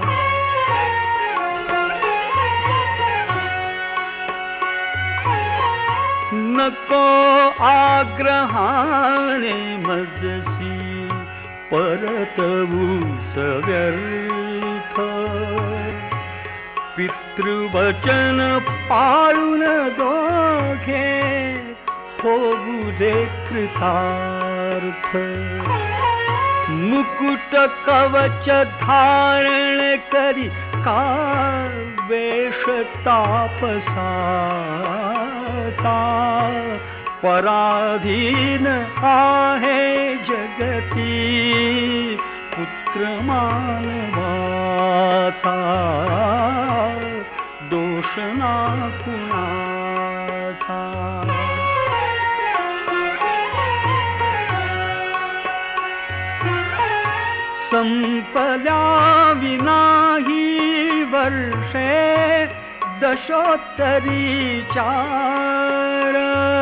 नको आग्रहाने मजसी परतवू व्यर्थ पितृवचन पाळून दोघे होऊ दे कृतार्थ मुकुट कवच धारण करी का वेश तापसाता पराधीन आहे जगती पुत्र मानवाचा दोष ना कुणाचा संपल्या विनाही वर्षे दशोत्तरी चार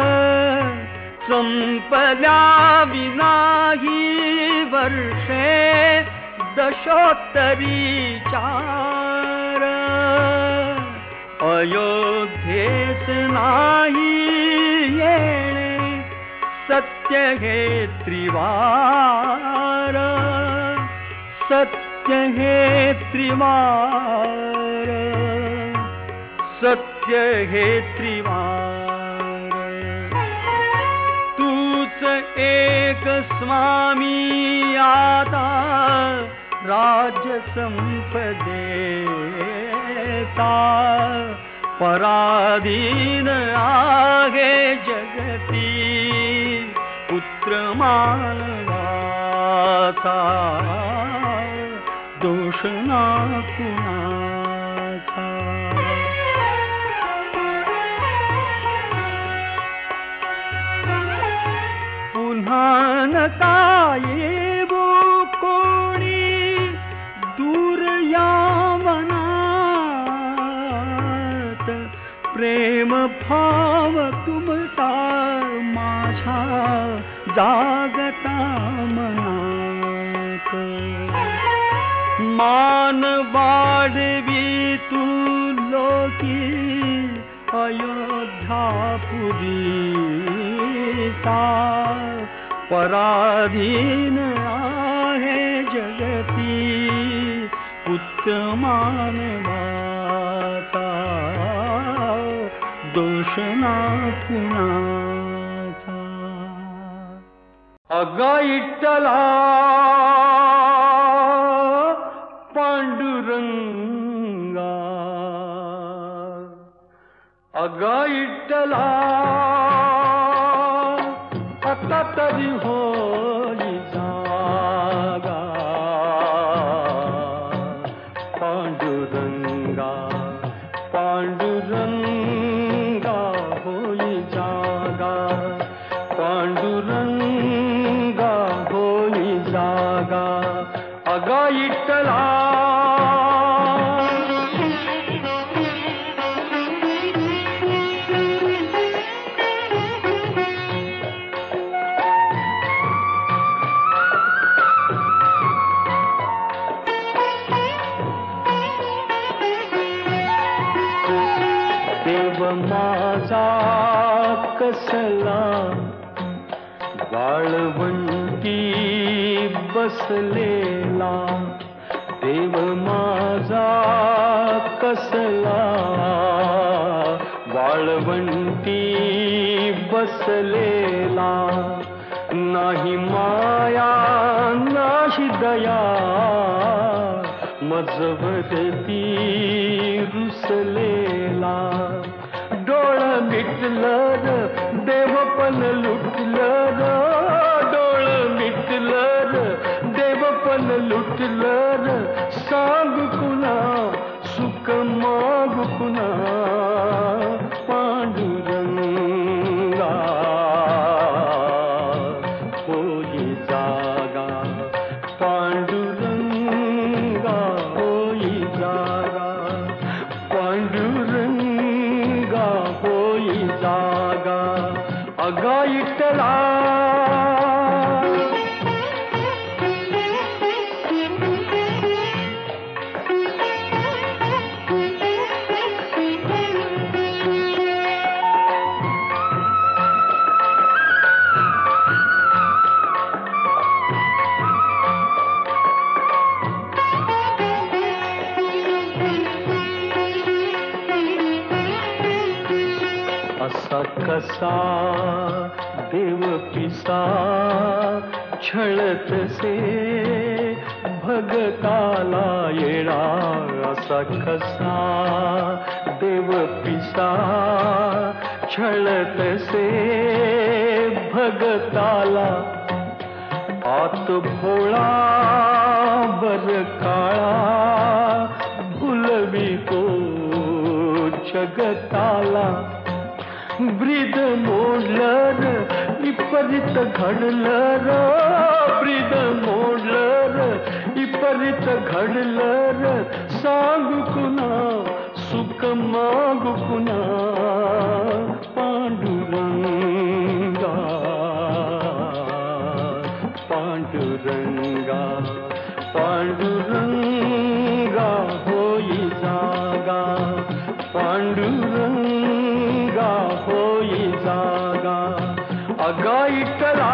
संपल्या विनाही वर्षे दशोत्तरी चार अयोध्येस नाही येणे सत्य हे त्रिवार सत्य हे त्रिवार सत्य हे त्रिवार तूच एक एक स्वामी आता राज्य संपदेता पराधीन आहे जगती पुत्र मानवाचा दोष ना कुणाचा. पुन्हा न येवो कोणी दूर या मनात प्रेम भाव तुमचा माझा जागता मनात. मान वाढवी तू लोकी अयोध्यापुरीचा पराधीन आहे जगती पुत्र मानवाचा दोष ना कुणाचा. अगा इट्टला पांडुरंगा अगा इट्टला आता तरी होई जागा. पांडुरंगा पांडुरंगा होई जागा. पांडुरंगा होई जागा. अगा इट्टला माझा कसला वाळवंटी बसलेला. देव माझा कसला वाळवंटी बसलेला. नाही माया नाही दया मजवरती रुसलेला. डोळ मिटलं देवपण लुटलं डोळ मिटलं देवपण लुटलं. सांग कुणा सुख माग कुणा पांडुरंगा होई जागा. पांडुरंगा होई जागा. पांडुरंगा होई जागा. अगा इट्टला असा कसा देव पिसा छळत से भगताला येळा. असा कसा देव पिसा छळत से भगताला. आत भोळा बर काळा भुलवी तो जगताला. ब्रीद मोडलं विपरीत घडलं ब्रीद मोडलं विपरीत घडलं. सांग कुणा सुख माग कुणा पांडुरंगा. पांडुरंगा पांडुरंगा होई जागा. पांडुरंगा होई जागा. अगा इट्टला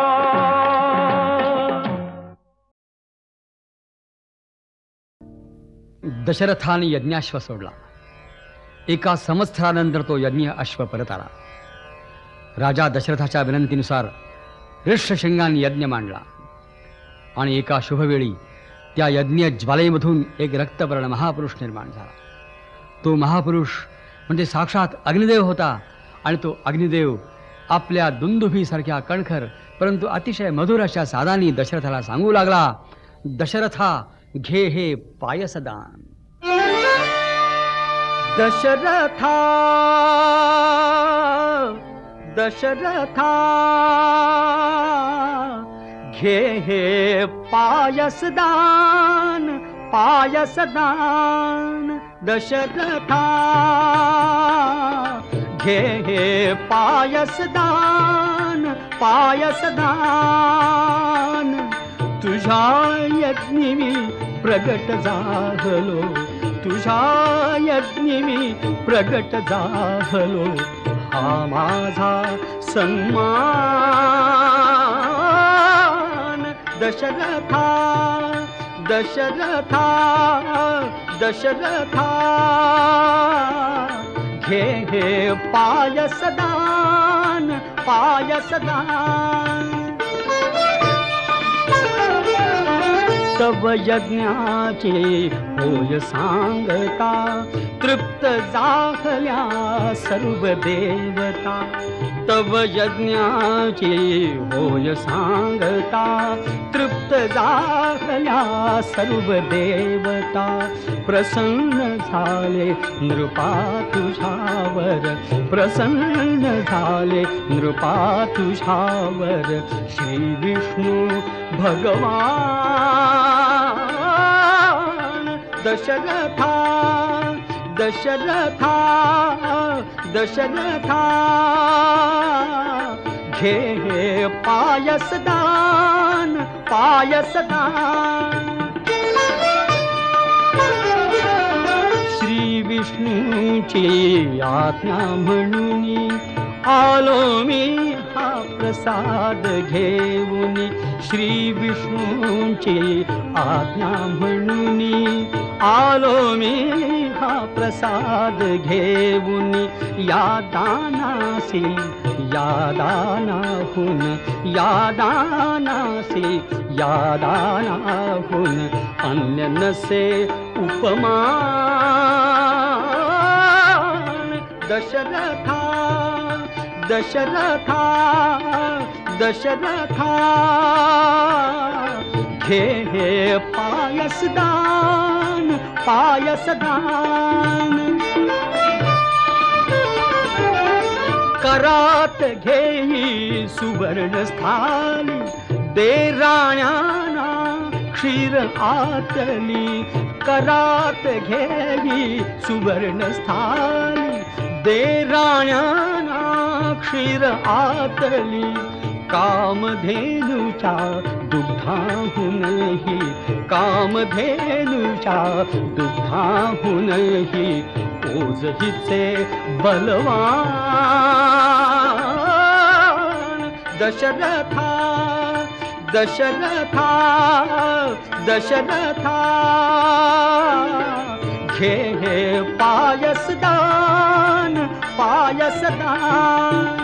दशरथाने यज्ञाश्व सोडला. एका संवत्सरानंतर तो यज्ञ अश्व परत आला. राजा दशरथाच्या विनंतीनुसार ऋष्यशृंगाने यज्ञ मांडला आणि एका शुभवेळी त्या यज्ञ ज्वालेमधून एक रक्तवर्ण महापुरुष निर्माण झाला. तो महापुरुष म्हणजे साक्षात अग्निदेव होता आणि तो अग्निदेव आपल्या दुंदुभीसारख्या कणखर परंतु अतिशय मधुर अशा सादानी दशरथाला सांगू लागला, दशरथा घे हे पायसदान. दशरथा दशरथा घे हे पायसदान पायसदान. दशरथा घे हे पायसदान पायसदान. तुझ्या यज्ञी मी प्रगट झालो, तुझ्या यज्ञी मी प्रगट झालो. हा माझा सन्मान. दशरथा दशरथा दशरथा घे हे पायसदान पायसदान. तव यज्ञाचे होय सांगता तृप्त झाल्या सर्व देवता. तव यज्ञाचे होय सांगता तृप्त झाल्या सर्व देवता. प्रसन्न झाले नृपा तुझ्यावर, प्रसन्न झाले नृपा तुझ्यावर. श्री विष्णू भगवान. दशरथा दशरथा दशरथा घे हे पायसदान पायसदान. श्री विष्णूची आज्ञा म्हणून आलो मी हा प्रसाद घेऊन. श्री विष्णूची आज्ञा म्हणून आलो मी हा प्रसाद घेऊन. या दानासी या दानाहून या दानासी या दानाहून अन्य नसे उपमान. दशरथा दशरथा दशरथा घे हे पायसदान पायसदान. करात घेई सुवर्ण स्थाली दे राण्याना क्षीर आतली. करात घेई सुवर्ण स्थाली दे राण्याना क्षीर आतली. कामधेनुच्या दुग्धाहूनही कामधेनुच्या दुग्धाहूनही ओझहिचे बलवान. दशरथा दशरथा दशरथा घे हे पायसदान पायसदान.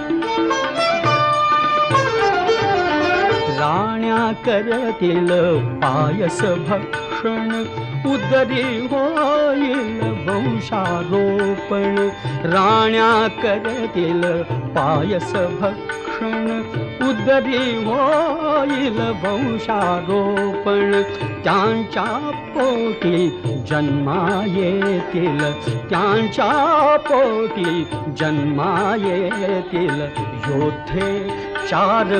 राण्या करतील पायस भक्षण उदरी होईल वंशारोपण. राण्या करतील पायस भक्षण उदरी होईल वंशारोपण. त्यांच्या पोटी जन्मा येतील त्यांच्या पोटी जन्मा येतील योद्धे चार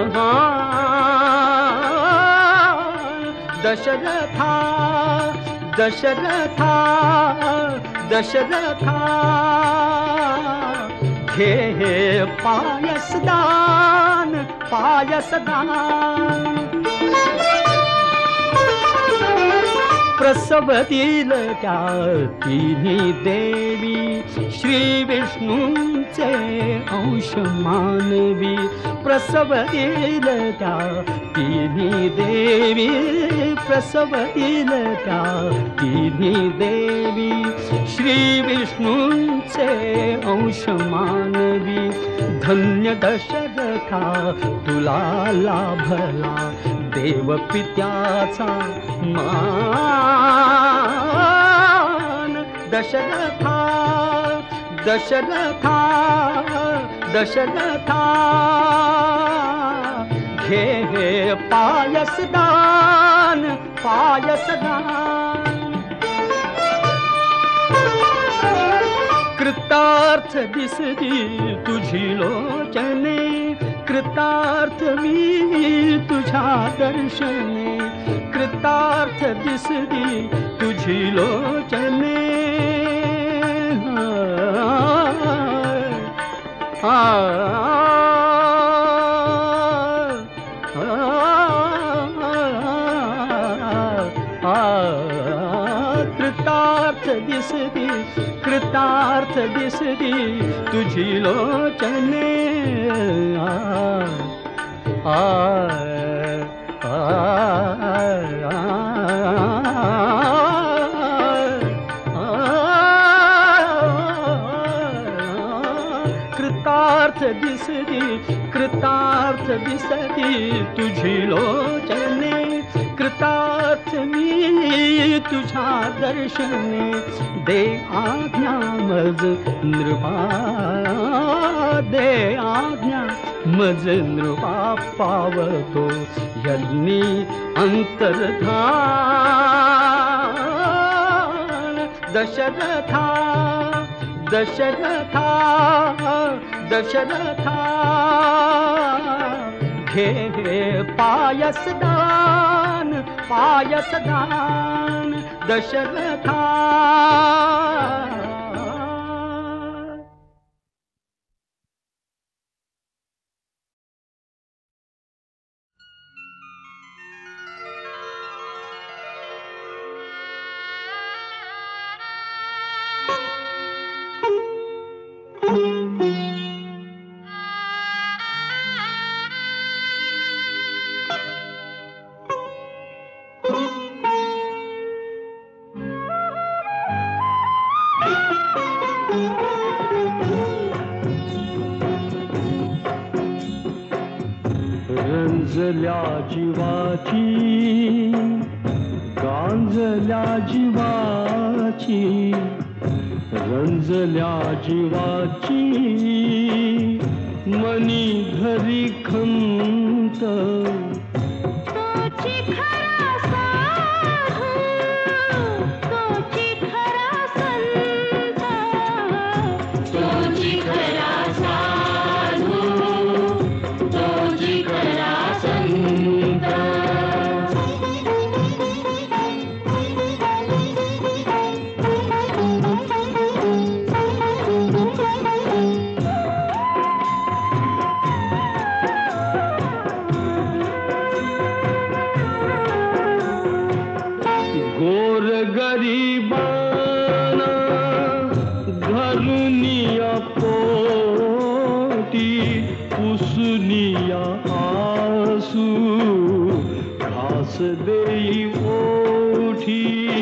महान. दशरथा दशरथा दशरथा घे हे पायसदान पायसदान. प्रसवतील त्या तिन्ही देवी श्री विष्णूंचे अंश मानवी प्रसवतील त्या तिन्ही देवी प्रसवतील त्या तिन्ही देवी श्री विष्णूंचे अंश मानवी धन्य दशरथा तुला लाभला देव पित्याचा मान दशरथा दशरथा दशरथा घे हे पायसदान पायसदान कृतार्थ दिसती तुझी लोचने कृतार्थ मी तुझ्या दर्शने कृतार्थ दिसती तुझी लोचने आ, आ, आ, आ, कृतार्थ दिसती कृतार्थ दिसती तुझी लोचने आ, आ, आ, कृतार्थ दिसती कृतार्थ दिसती तुझी लोचने कृतार्थ मी तुझ्या दर्शने दे आज्ञा मज नृपा दे आज्ञा मज नृपा पावतो यज्ञी अंतर्धान दशरथा दशरथा दशरथा घे पायसदान पायसदान दशरथा रंजल्या जीवाची गांजल्या जीवाची रंजल्या जीवाची मनी धरी खंत तोची खरा साधू तोची खरा संत तोची खरा साधू तोची खरा संत गरीबाना घरुनिया पोटी पुसनिया आसू घास देई ओठी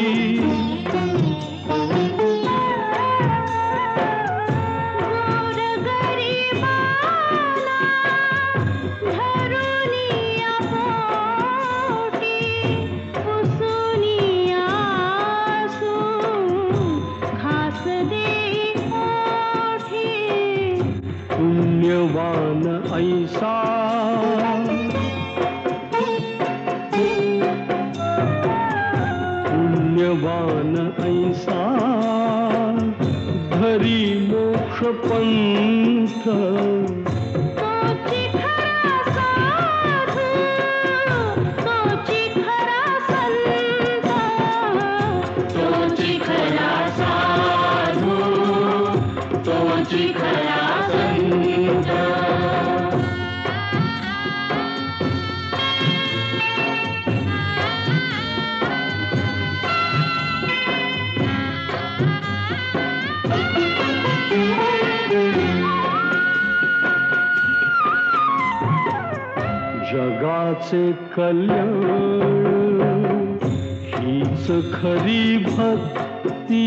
पुण्यवान ऐसा पुण्यवान ऐसा धरी मोक्ष पंथ तोची खरा साधू तोची खरा संत तोची खरा साधू तोची खरा जगाचे कल्याण हीच खरी भक्ती,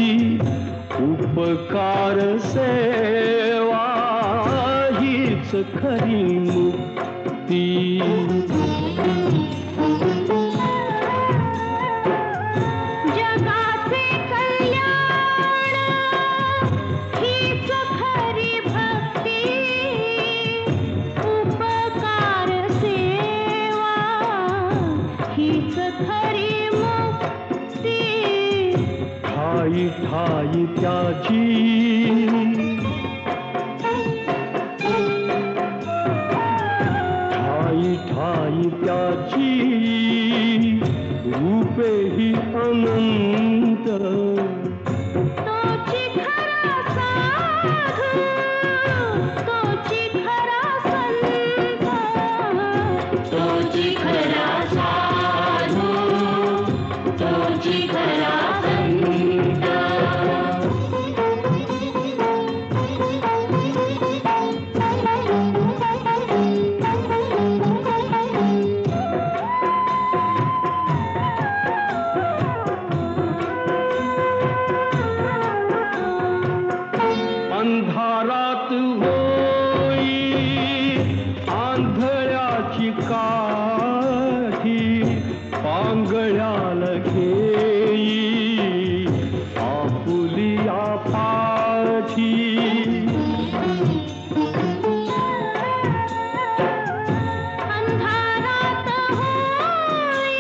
उपकार सेवा हीच खरी मुक्ती. जगाचे कल्याण हीच खरी भक्ती, उपकार सेवा हीच खरी मुक्ती. ठाई ठाई त्याची ठाई ठाई त्याची रूपे ही अनंत. तोची खरा साधू, तोची खरा संत, तोची खरा साधू, तोची खरा संत. अंधारात होई आंधळ्याची काठी, पांगळ्याला घेई आपुलिया पाठी. अंधारात होई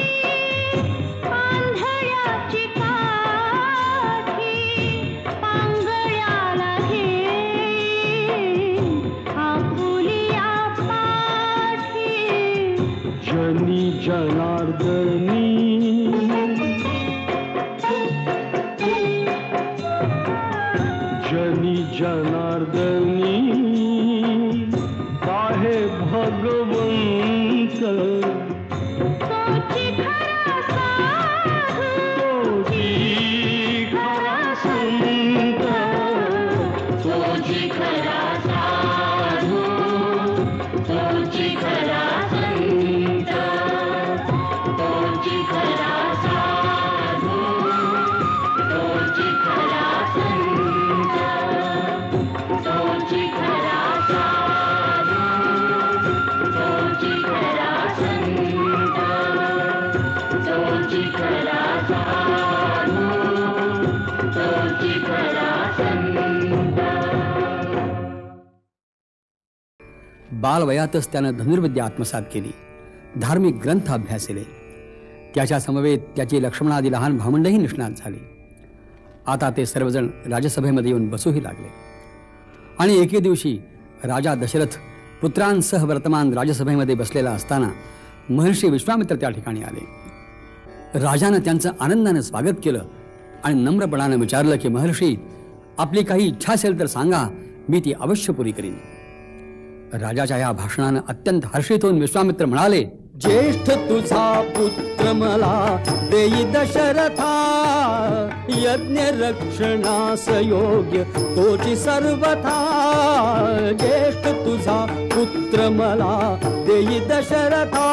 आंधळ्याची काठी, पांगळ्याला घेई आपुलिया पाठी. जनी जनार्दनी जनी जनार्दनी आहे भगवंत. तोची खरा साधू, तोची खरा संत. तोची खरा साधू, तोची खरा संत, तोची खरा साधू, तोची खरा संत, तोची खरा साधू, तोची खरा संत, तोची खरा साधू, तोची खरा संत. बालवयातच त्यानं धनुर्विद्या आत्मसात केली, धार्मिक ग्रंथ अभ्यासले. त्याच्या समवेत त्याची लक्ष्मणादी लहान भावंडही निष्णात झाली. आता ते सर्वजण राजसभेमध्ये येऊन बसूही लागले. आणि एके दिवशी राजा दशरथ पुत्रांसह वर्तमान राजसभेमध्ये बसलेला असताना महर्षी विश्वामित्र त्या ठिकाणी आले. राजानं त्यांचं आनंदानं स्वागत केलं आणि नम्रपणानं विचारलं की महर्षी, आपली काही इच्छा असेल तर सांगा, मी ती अवश्य पुरी करीन. राजाच्या या भाषणानं अत्यंत हर्षित होऊन विश्वामित्र म्हणाले, ज्येष्ठ तुझा पुत्र मला देई दशरथा, यज्ञ रक्षणास योग्य तोची सर्वथा. ज्येष्ठ तुझा पुत्र मला देई दशरथा,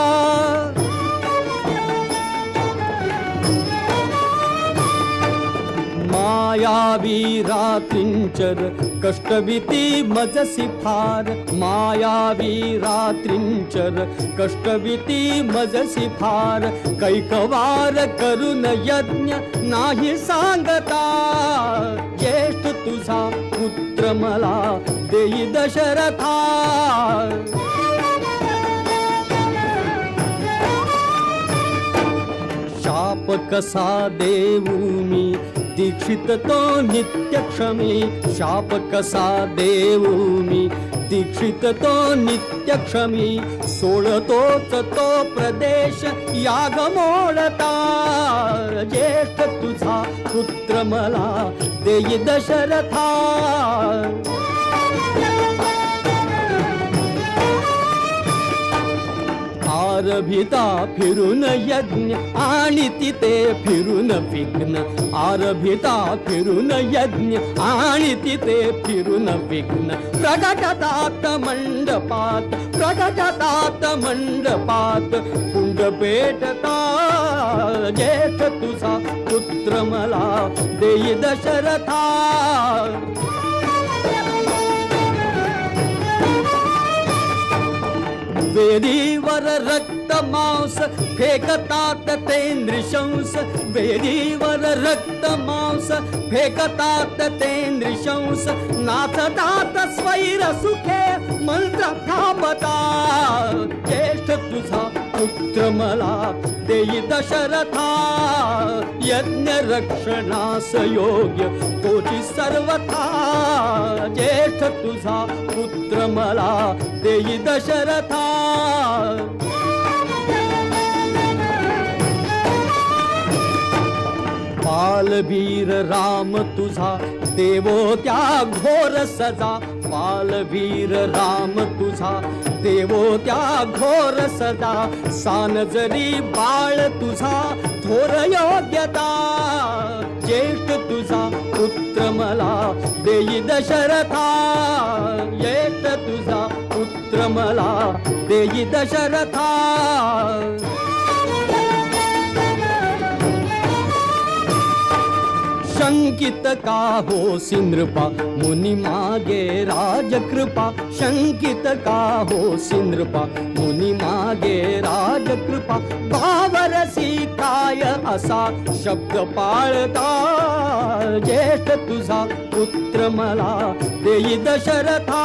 मायावी रात्रिंचर कष्टविती मजसी फार. मायावी रात्रिंचर कष्टविती मजसी फार. कैकवार करून यज्ञ नाही सांगता. ज्येष्ठ तुझा पुत्र मला देई दशरथा. शाप कसा देऊ मी दीक्षित तो नित्यक्षमी. शाप कसा देऊ मी दीक्षित तो नित्यक्षमी. सोडतोच तो प्रदेश याग मोडता. ज्येष्ठ तुझा पुत्र मला देई दशरथा. आरभिता फिरून यज्ञ आणि तिथे फिरून विघ्न, आरभिता फिरून यज्ञ आणि तिथे फिरून विघ्न. प्रगटतात मंडपात, प्रगटतात मंडपात, कुंड पेटता ज्येष्ठ तुझा पुत्र मला देई दशरथा. वेदीवर रक्त मांस फेकतात ते नृशंस, वेदीवर रक्त मांस फेकतात ते नृशंस. नाचतात स्वैर सुखे मंत्र थापता, ज्येष्ठ तुझा पुत्र मला देई दशरथा. यज्ञ रक्षणास योग्य तोची सर्वथा, ज्येष्ठ तुझा पुत्र मला देई दशरथा. बालवीर राम तुझा देवो त्या घोर सजा, बालवीर राम तुझा देवो त्या घोर सजा. सान जरी बाळ तुझा थोर योग्यता, ज्येष्ठ तुझा पुत्र मला देई दशरथा. ज्येष्ठ तुझा पुत्र मला देई दशरथा. शंकित का होसी नृपा मुनि मागे राजकृपा, शंकित का होसी नृपा मुनि मागे राजकृपा. बावरसी काय असा शब्द पाळता, ज्येष्ठ तुझा पुत्र मला देई दशरथा.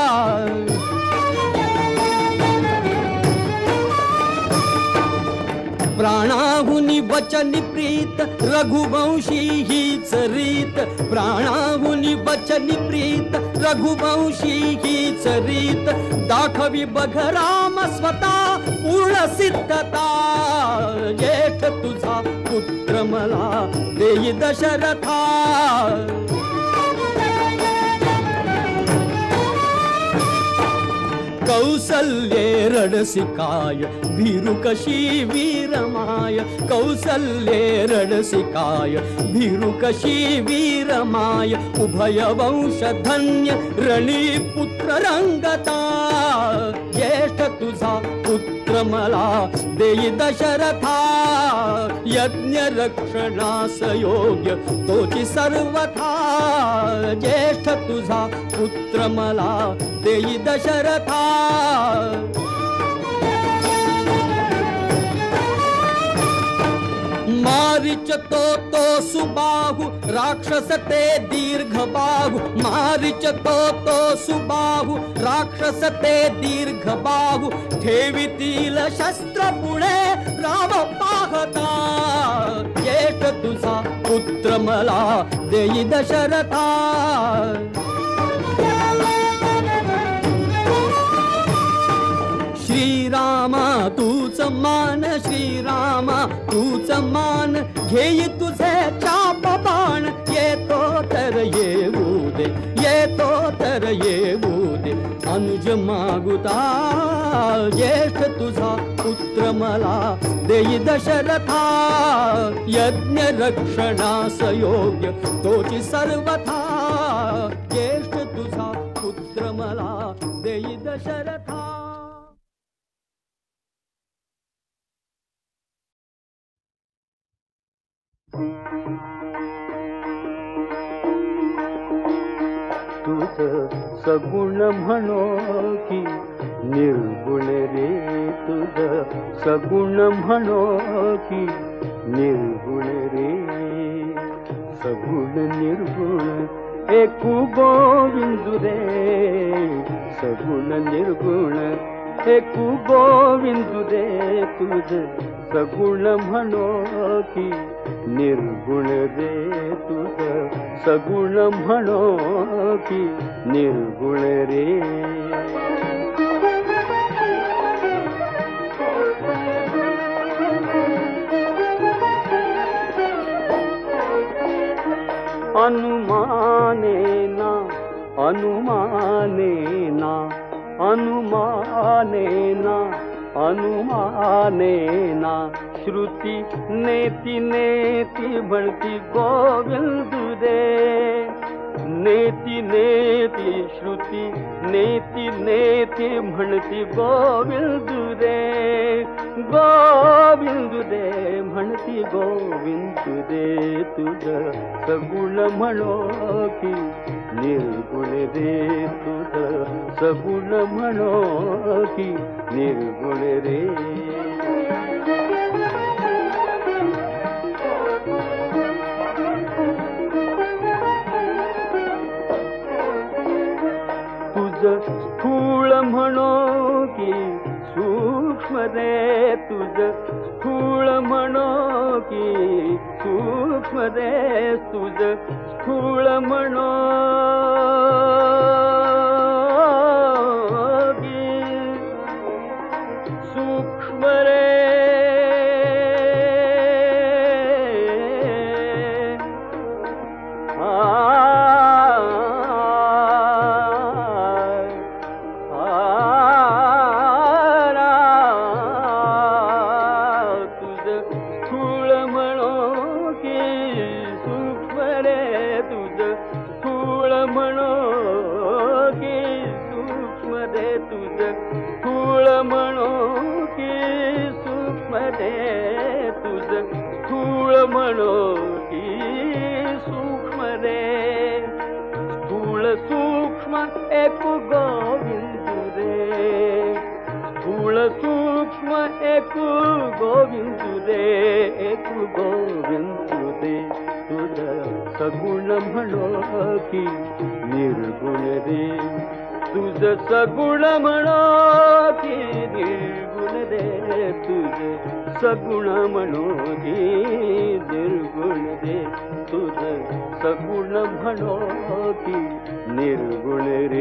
प्राणाहुनी वचनी प्रीत रघुवंशी हीच रीत, प्राणाहुनी वचनी प्रीत रघुवंशी हीच रीत. दाखवी बघ राम स्वतः पूर्ण सिद्धता, ज्येष्ठ तुझा पुत्र मला देई दशरथा. कौसल्ये रडसिकाय भीरु कशी वीरमाय, कौसल्ये रडसिकाय भीरु कशी वीरमाय. उभय वंश धन्य रणी पुत्र रंगता, ज्येष्ठ तुझा पुत्र मला देई दशरथा. यज्ञ रक्षणास योग्य तोची सर्वथा, ज्येष्ठ तुझा पुत्र मला देई दशरथा. मारीच तो तो सुबाहु राक्षस ते दीर्घ बाहु, मारीच तो तो सुबाहु राक्षस ते दीर्घ बाहु. ठेवितील शस्त्र पुढे राम पाहता, ज्येष्ठ तुझा पुत्र मला देई दशरथा. श्रीरामा तूच मान, श्रीरामा तूच मान. घेई तुझे चाप बाण, येतो तर येऊ दे, येतो तर येऊ दे. अनुज मागुता ज्येष्ठ तुझा पुत्र मला देई दशरथा. यज्ञ रक्षणास योग्य तोची सर्वथा, ज्येष्ठ तुझा पुत्र मला देई दशरथा. तुझ सगुण म्हणो की निर्गुण रे, तुझ सगुण म्हणो की निर्गुण रे. सगुण निर्गुण एकू गोविंद रे, सगुण निर्गुण एकू गोविंद रे. तुझ सगुण म्हणो की निर्गुण रे, तुझ सगुण म्हणो की निर्गुण रे. अनुमाने ना अनुमाने ना अनुमाने ना अनुमानेना श्रुती नेती नेती म्हणती गोविंद रे. नेती नेती श्रुती नेती नेती म्हणती गोविंद रे. गोविंद रे म्हणती गोविंद रे. तुझ सगुण म्हणो की निर्गुण रे. तुझ सगुण म्हणो की निर्गुण रे. तुझ स्थूळ म्हणो की सूक्ष्म रे. तुझ स्थूळ म्हणो की सूक्ष्म रे. तुझ स्थूळ म्हणो की सूक्ष्म रे. एक गोविंद रे. स्थूल सूक्ष्म एक गोविंद रे. एक गोविंद रे. तुझ सगुण म्हणो की निर्गुण रे. तुझ सगुण म्हणो की निर्गुण रे. तुझ सगुण म्हणो की निर्गुण रे. तुझ सगुण म्हणो की निर्गुण रे.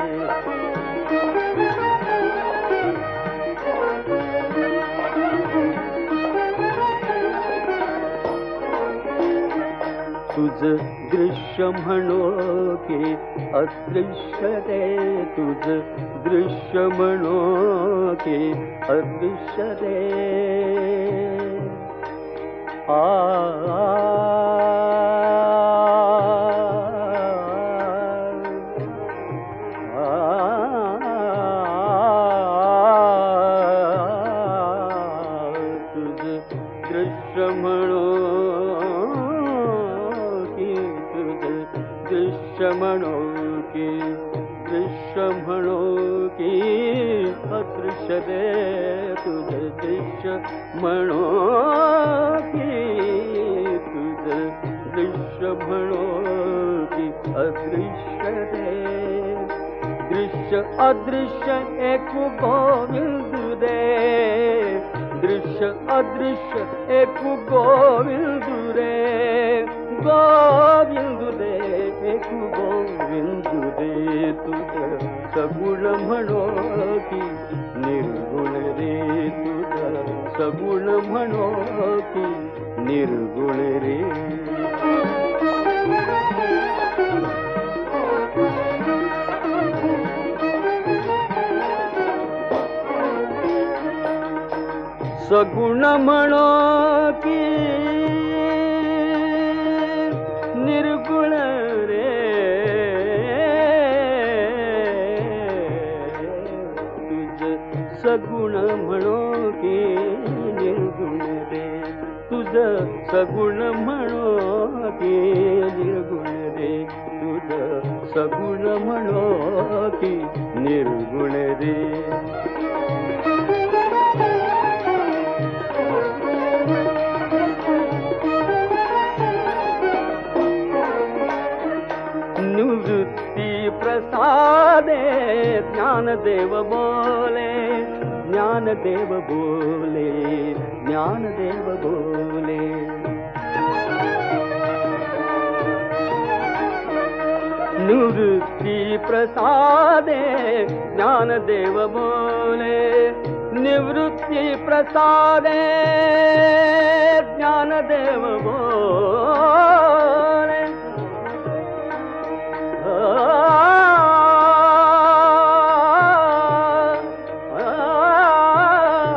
तुझ दृश्य म्हणो की अदृश्य रे. तुझ दृश्य म्हणो की अदृश्य रे. आ म्हणो की दृश्य म्हणो की अदृश्य रे. तुझ दृश्य म्हणो की तुझ दृश्य म्हणो की अदृश्य रे. दृश्य अदृश्य एक गोविंद रे. दृश्य अदृश्य एक गोविंद रे. गोविंद रे एक गोविंद रे. तुझ सगुण म्हणो की निर्गुण रे. तुझ सगुण म्हणो की निर्गुण रे. सगुण म्हणो की निर्गुण रे. तुझ सगुण म्हणो की निर्गुण रे. तुझ सगुण म्हणो की निर्गुण रे. तुझ सगुण म्हणो की निर्गुण रे. निवृत्ती प्रसादे ज्ञानदेव बोले. ज्ञानदेव बोले. ज्ञानदेव बोले. निवृत्ती प्रसादे ज्ञानदेव बोले. निवृत्ती प्रसादे ज्ञानदेव बोले. आ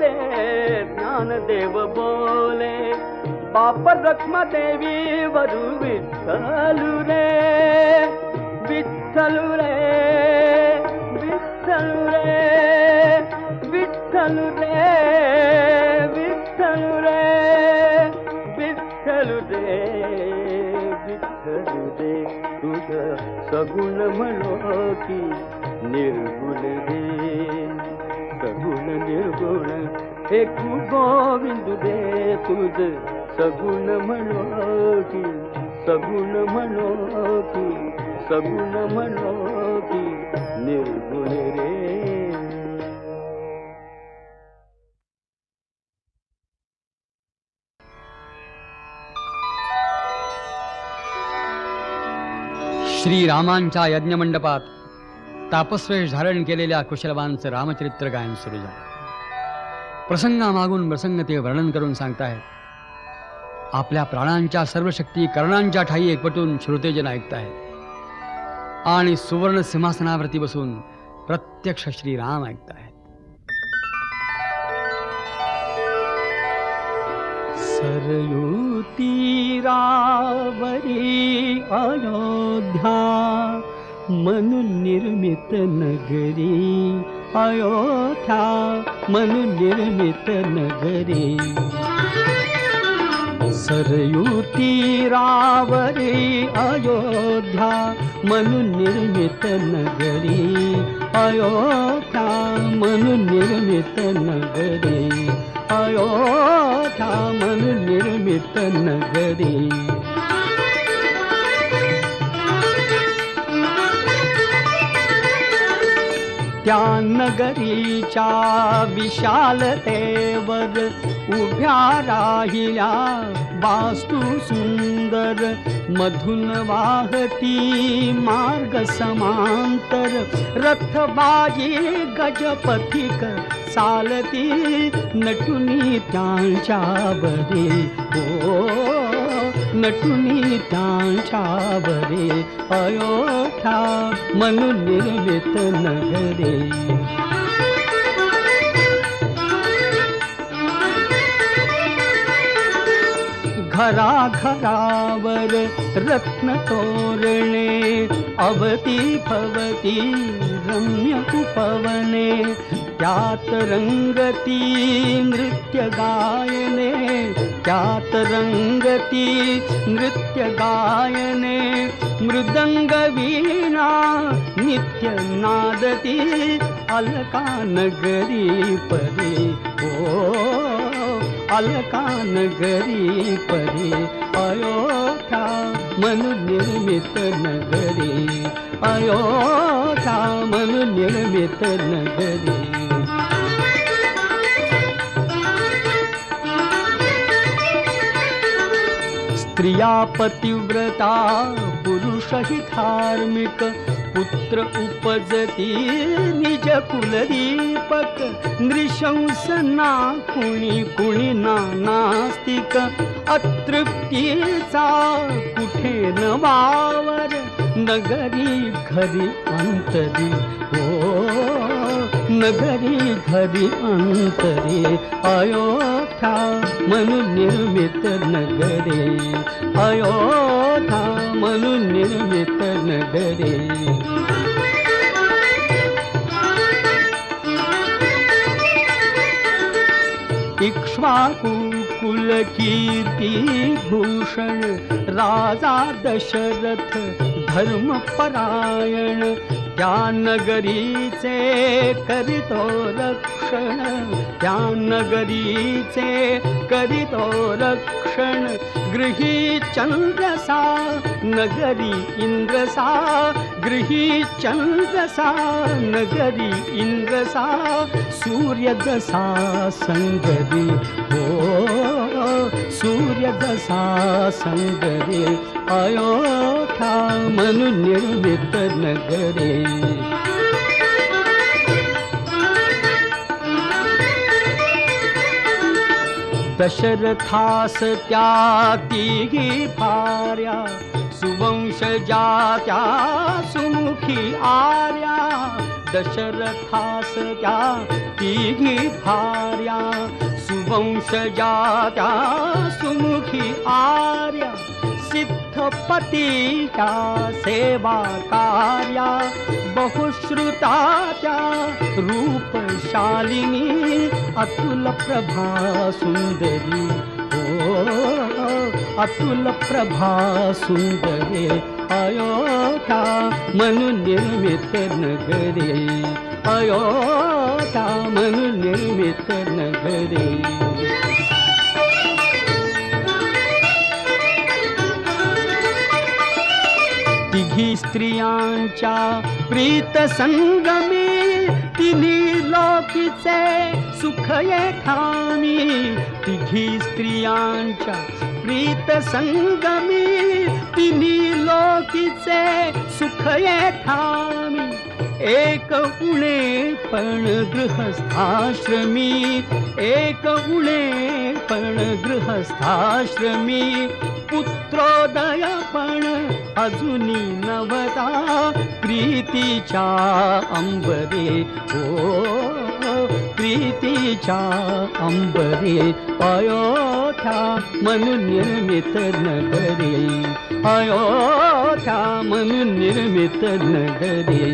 प्रसादे ज्ञानदेव बोले, बाप रखमा देवी वरु विठ्ठलु रे, विठ्ठलु रे, विठ्ठलु रे, विठ्ठलु रे, विठ्ठलु रे, विठ्ठलु रे, विठ्ठलु रे, तुझ सगुण म्हणो की निर्गुण रे, सगुण निर्गुण एक गोविंद रे, तुझ सगुण म्हणो की सगुण म्हणो की सगुण म्हणो की निर्गुण रे. श्रीरामांच्या यज्ञमंडपात तापस्वेश धारण केलेल्या कुशलवांचं रामचरित्र गायन सुरू झालं. प्रसंगामागून प्रसंग ते वर्णन करून सांगतायत. आपल्या प्राणांच्या सर्व शक्ती कर्णांच्या ठाई एकवटून श्रोतेजन ऐकतायत आणि सुवर्ण सिंहासनावरती बसून प्रत्यक्ष श्रीराम ऐकतायत. सरयू तीरावरी अयोध्या म्हणून निर्मित नगरी, अयोध्या म्हणून निर्मित नगरी. सरयू तीरावरी अयोध्या म्हणून निर्मित नगरी, अयोध्या म्हणून निर्मित नगरी, अयोध्या म्हणून निर्मित नगरी. त्या नगरीच्या विशालतेवर उभ्या राहिल्या वास्तू सुंदर, मधुन वाहती मार्ग समांतर, रथबाजी गजपथिक चालती नटुनी त्यांच्या बरे, ओ नटुनी त्यांच्या बरे, अयोध्या म्हणून निर्मित नगरे. घराघरावर रत्न तोरणे, अवती भवती रम्य उपवने, त्यात रंगती नृत्य गायने, त्यात रंगती नृत्य गायने, मृदंग वीणा नित्य नादती, अलका नगरी परी, ओ अलका नगरी परी, अयोध्या म्हणून निर्मित नगरी, अयोध्या म्हणून निर्मित नगरी. स्त्रिया पतिव्रता पुरुषही धार्मिक, पुत्र उपजती निज कुलदीपक, नृशंस ना कुणी कुणी ना नास्तिक, अतृप्तीचा कुठे न वावर, नगरी घरी अंतरी, ओ नगरी घरी अंतरी, अयोध्या म्हणून निर्मित नगरे, अयोध्या म्हणून निर्मित नगरे. इक्ष्वाकु कुल कीर्ती भूषण, राजा दशरथ धर्मपरायण, त्या नगरीचे करितो रक्षण, त्या नगरीचे करितो रक्षण, गृही चंद्रसा नगरी इंद्रसा, गृही चंद्रसा नगरी इंद्रसा, सूर्य जसा संगरी, हो सूर्य जसा संगरी, अयोध्या म्हणून निर्मित नगरे. दशरथास त्या तिघी भार्या, सुवंश जात्या सुमुखी आर्या, दशरथास त्या तिघी भार्या, सुवंशजा त्या सुमुखी आर्या, सिद्धपतीच्या सेवा कार्या, बहुश्रुता त्या रूपशालिनी, अतुल प्रभा सुंदरी, ओ अतुल प्रभा सुंदरी, अयोध्या मनु निर्मित नगरी, अयोध्या मनु निर्मित नगरी. तिघी स्त्रियांच्या प्रीत संगमी, तिन्ही लोकीचे सुख ये ठामी. तिघी स्त्रियांच्या प्रीत संगमी, तिन्ही लोकीचे सुख ये ठामी. एक उणे पण गृहस्थाश्रमी, एक उणे पण गृहस्थाश्रमी. पुत्रोदय पण अजुनी नवता, प्रीतीच्या अंबरे, ओ प्रीतीच्या अंबरे. अयोध्या मनु निर्मित नगरी, अयोध्या मनु निर्मित नगरी.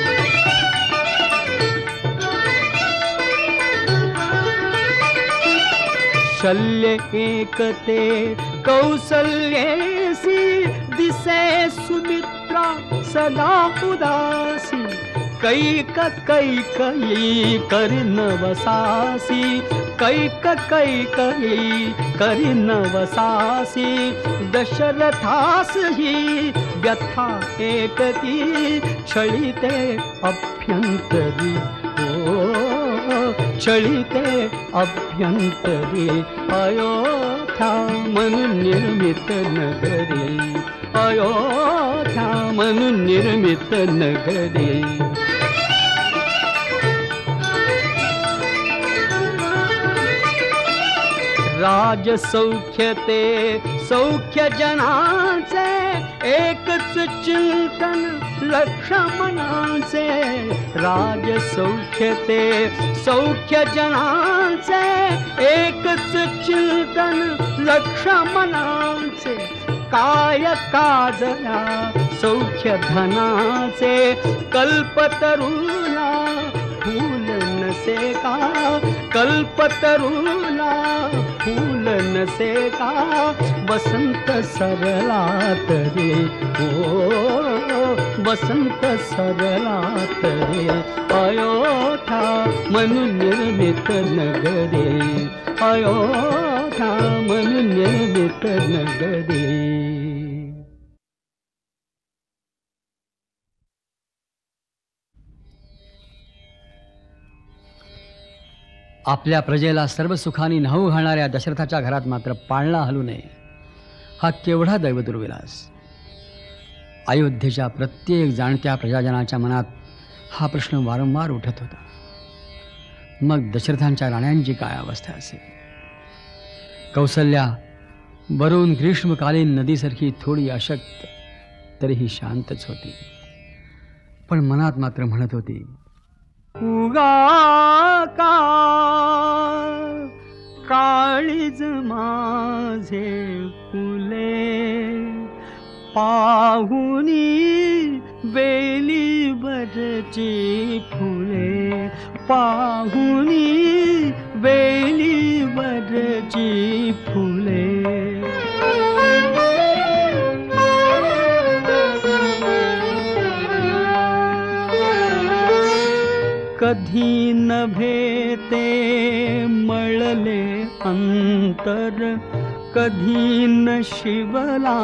शल्य एकते कौसल्येसी, दिसे सुमित्रा सदा उदासी. कैक कैकयी करिनवसासी, कैक कैकयी करिनवसासी. दशरथास ही व्यथा एकती, छळिते अभ्यंतरी, ओ छळिते अभ्यंतरी. अयोध्या मनु निर्मित नगरी, अयोध्या मनु निर्मित नगरी. राज सौख्यते सौख्य जनाचे, एकच चिंतन लक्ष्मणाचे. राज सौख्यते सौख्य जनाचे, एकच चिंतन लक्ष्मणाचे. काय काजया सौख्य धनाचे, कल्पतरुला फूल नसे का, कल्पतरुला फूल नसे का. वसंत सरला तरी, ओ वसंत सरला तरी. अयोध्या मनु निर्मित नगरी, अयोध्या मनु निर्मित नगरी. आपल्या प्रजेला सर्व सुखाने न्हाऊ घालणाऱ्या दशरथाच्या घरात मात्र पाळणा हलू नये, हा केवढा दैवदुर्विलास. अयोध्येच्या प्रत्येक जाणत्या प्रजाजनाच्या मनात हा प्रश्न वारंवार उठत होता. मग दशरथांच्या राण्यांची काय अवस्था असेल. कौसल्या वरून ग्रीष्मकालीन नदीसारखी थोडी अशक्त तरीही शांतच होती, पण मनात मात्र म्हणत होती, उगा का काळीज माझे फुले, पाहुनी बेली बरची फुले, पाहुनी बेली बरची फुले. कधी न भेटे मळले अंतर, कधी न शिवला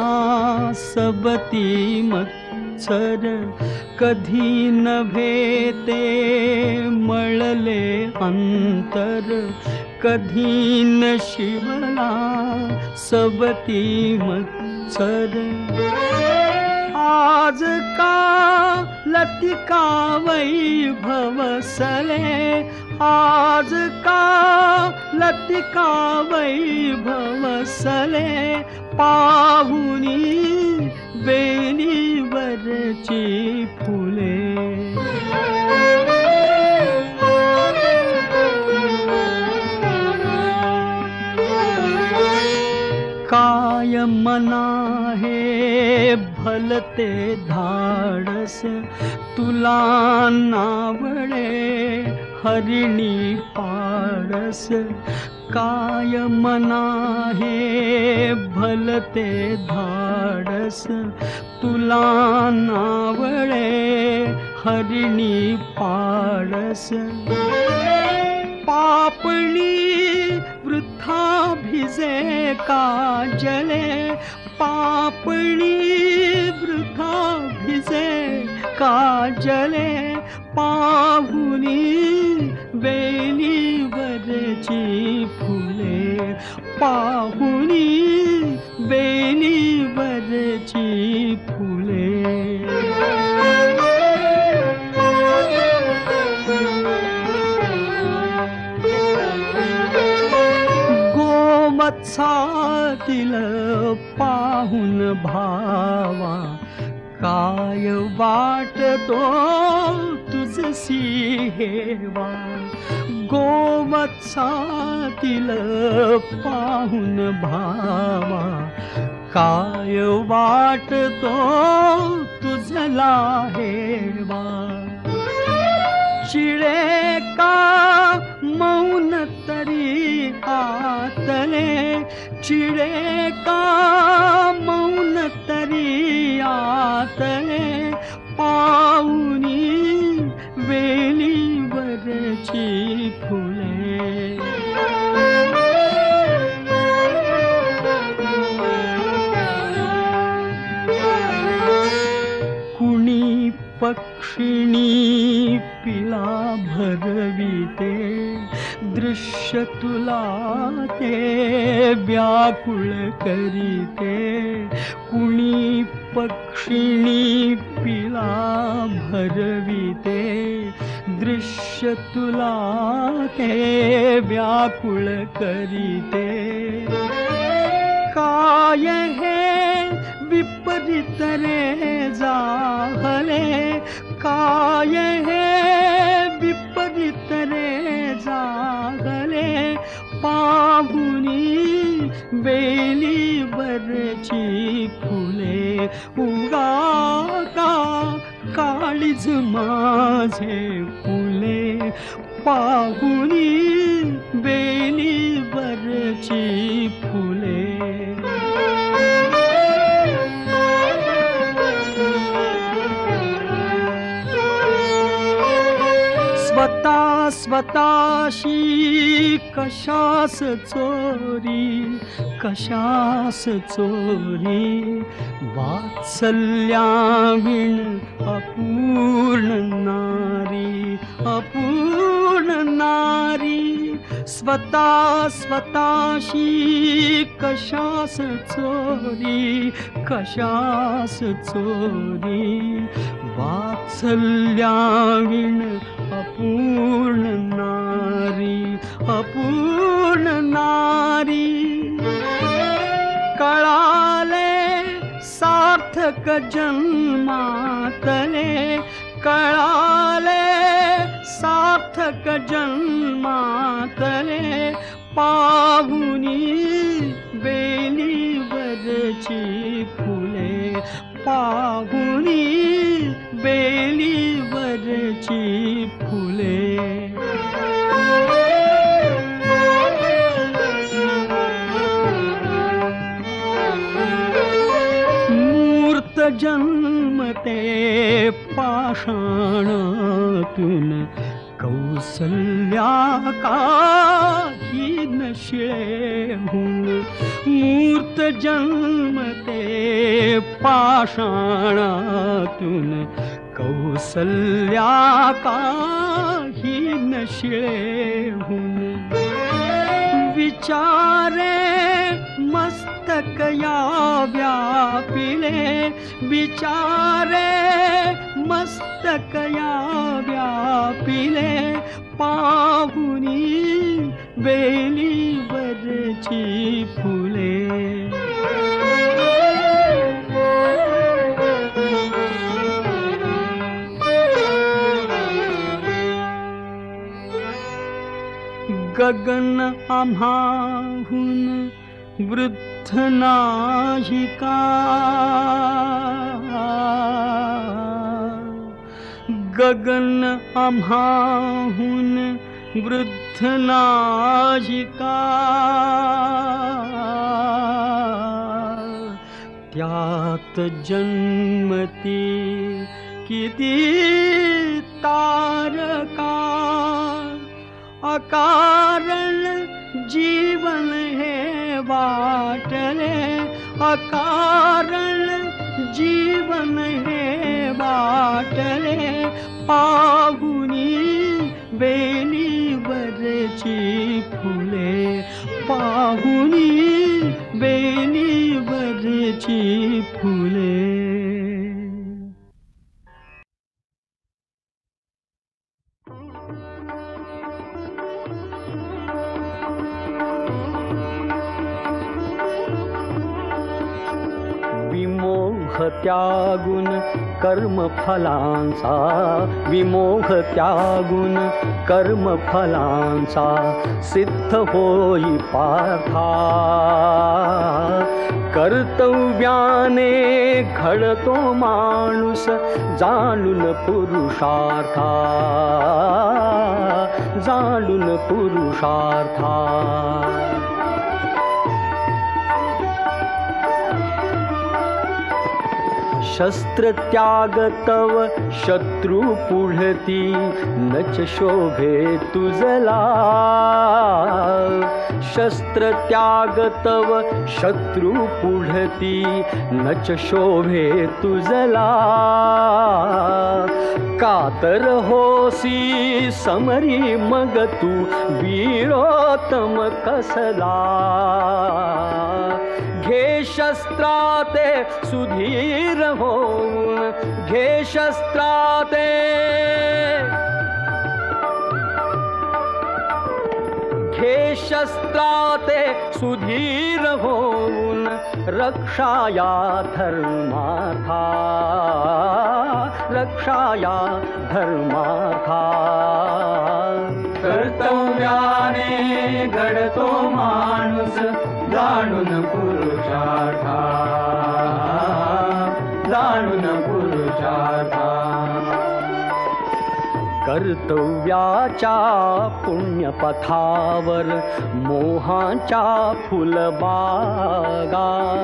सबती मत्सर. कधी न भेटे मळले अंतर, कधी न शिवला सबती मत्सर. आज का लतिका वैभवसले, आज का लतिका वैभवसले. पाहुनी बेली वरची फुले. मना हे भलते धाडस तुला नावळे हरिणी पाडस काय मना हे भलते धाडस तुला नावळे हरिणी पाडस पापणी वृथा भिजे काजले पापणी वृथा भिजे काजले पाहुनी वेली वरची फुले पाहुनी वेली वरची फुले गोमत्सातील पाहुन भावा काय वाटतो तुझसी हेवा गोमत्सातील पाहुन भावा काय वाटतो तुझला हेवा चिळे का मौन तरी आतले चिळे का मौन तरी आतले पाहुनी वेली वरची फुले कुणी पक्षिणी पिला भरविते दृश्य तुला ते व्याकुळ करीते कुणी पक्षिणी पिला भरविते दृश्य तुला ते व्याकुळ करीते काय हे विपरीत रे जाहले काय हे विपरीत रे जागले पाहुनी बेली वरची फुले उगा का काळीज माझे फुले पाहुनी बेली वरची फुले स्वतः स्वतःशी कशास चोरी कशास चोरी वात्सल्याविण अपूर्ण नारी अपूर्ण नारी स्वतः स्वतःशी कशास चोरी कशास चोरी वात्सल्याविण अपूर्ण नारी अपूर्ण नारी कळाले सार्थक जन्मातले कळाले सार्थक जन्मातले पाहुनी बेली वरची फुले पाहुनी बेली वरची फुले मूर्त जन्मते पाषाणातून कौसल्या काही नशिळेहून मूर्त जन्मते पाषाणातून कौसल्या काही नशिळेहून विचारे मस्तक या व्यापिले विचारे मस्तक या व्यापिले पाहुनी बेली वरची फुले गगन आम्हाहून वृद्ध वृद्ध नाहिका गगन आम्हाहून वृद्ध नाहिका त्यात जन्मती किती तारका अकारण जीवन हे वाटले अकारण जीवन हे वाटले पाहुनी बेलीवरची फुले पाहुनी बेलीवरची फुले. विमोह त्यागुन कर्मफलांचा विमोह त्यागुन कर्मफलांचा सिद्ध होई पार्था कर्तव्याने घडतो माणूस जाणून पुरुषार्था जाणून पुरुषार्था. शस्त्र त्याग तव शत्रु पुढती नच शोभे तुझला शस्त्र त्याग तव शत्रु पुढती नच शोभे तुझला कातर होसी समरी मग तू वीरोत्तम कसला घे शस्त्राते सुधीर होऊन घे शस्त्राते घे शस्त्राते सुधीर होऊन रक्षाया धर्मार्था रक्षाया धर्मार्था. कर्तव्याने घडतो माणूस जाणून पुरुषार्था जाणून पुरुषार्था. कर्तव्याच्या पुण्यपथावर मोहाच्या फुलबागा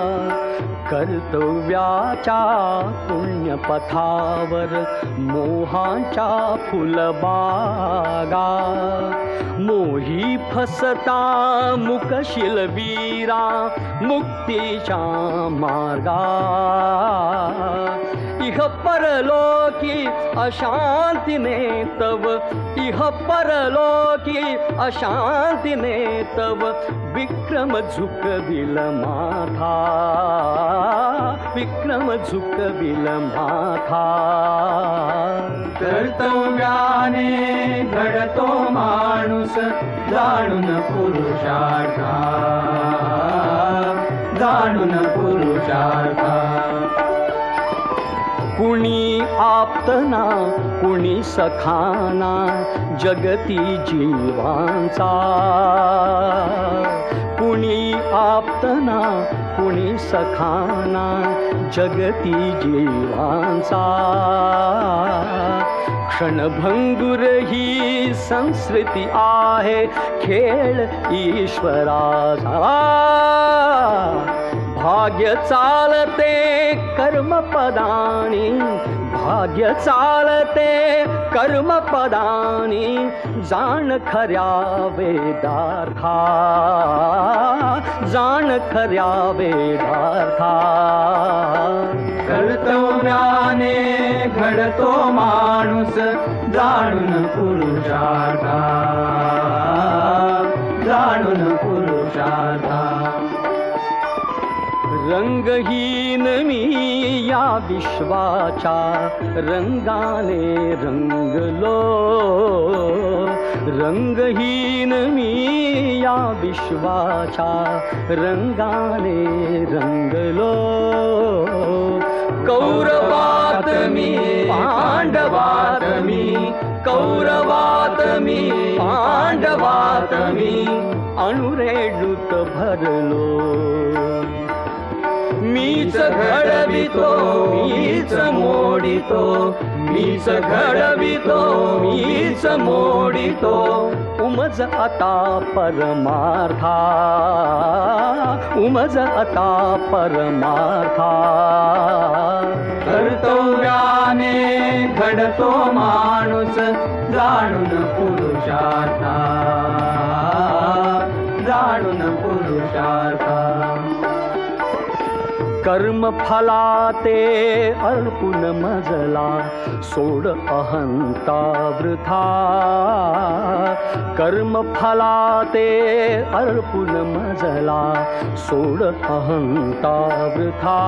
कर्तव्याच्या पुण्यपथावर मोहाच्या फुलबागा मोही फसता मुकशील वीरा मुक्तीच्या मार्गा इह परलोकी अशांतीने तव इह परलोकी अशांतीने तव विक्रम झुकविल माथा विक्रम झुकविल माथा. कर्तव्याने घडतो माणूस जाणून पुरुषार्था जाणून पुरुषार्था. कुणी आप्तना कुणी सखाना जगती जीवांचा कुणी आप्तना कुणी सखाना जगती जीवांचा क्षणभंगुर ही संस्कृती आहे खेळ ईश्वराचा भाग्य चालते कर्मपदानी भाग्य चालते कर्मपदानी जाण खऱ्या वेदार्था जाण खऱ्या वेदार्था. कर्तव्याने घडतो माणूस जाणून पुरुषार्था जाणून पुरुषार्था. रंगहीन मी या विश्वाच्या रंगाने रंगलो रंगहीन मी या विश्वाच्या रंगाने रंगलो कौरवात मी पांडवात मी कौरवात मी पांडवात मी अनुरेडूत भरलो. मीच घडवितो मीच मोडितो मीच घडवितो मीच मोडितो उमज आता परमार्था उमज आता परमार्था कर्तव्याने घडतो माणूस जाणून पुरुषार्था जाणून पुरुषार्था कर्म फलाते अर्पुन मजला सोड अहंता वृथा कर्म फलाते अर्पुन मजला सोड अहंता वृथा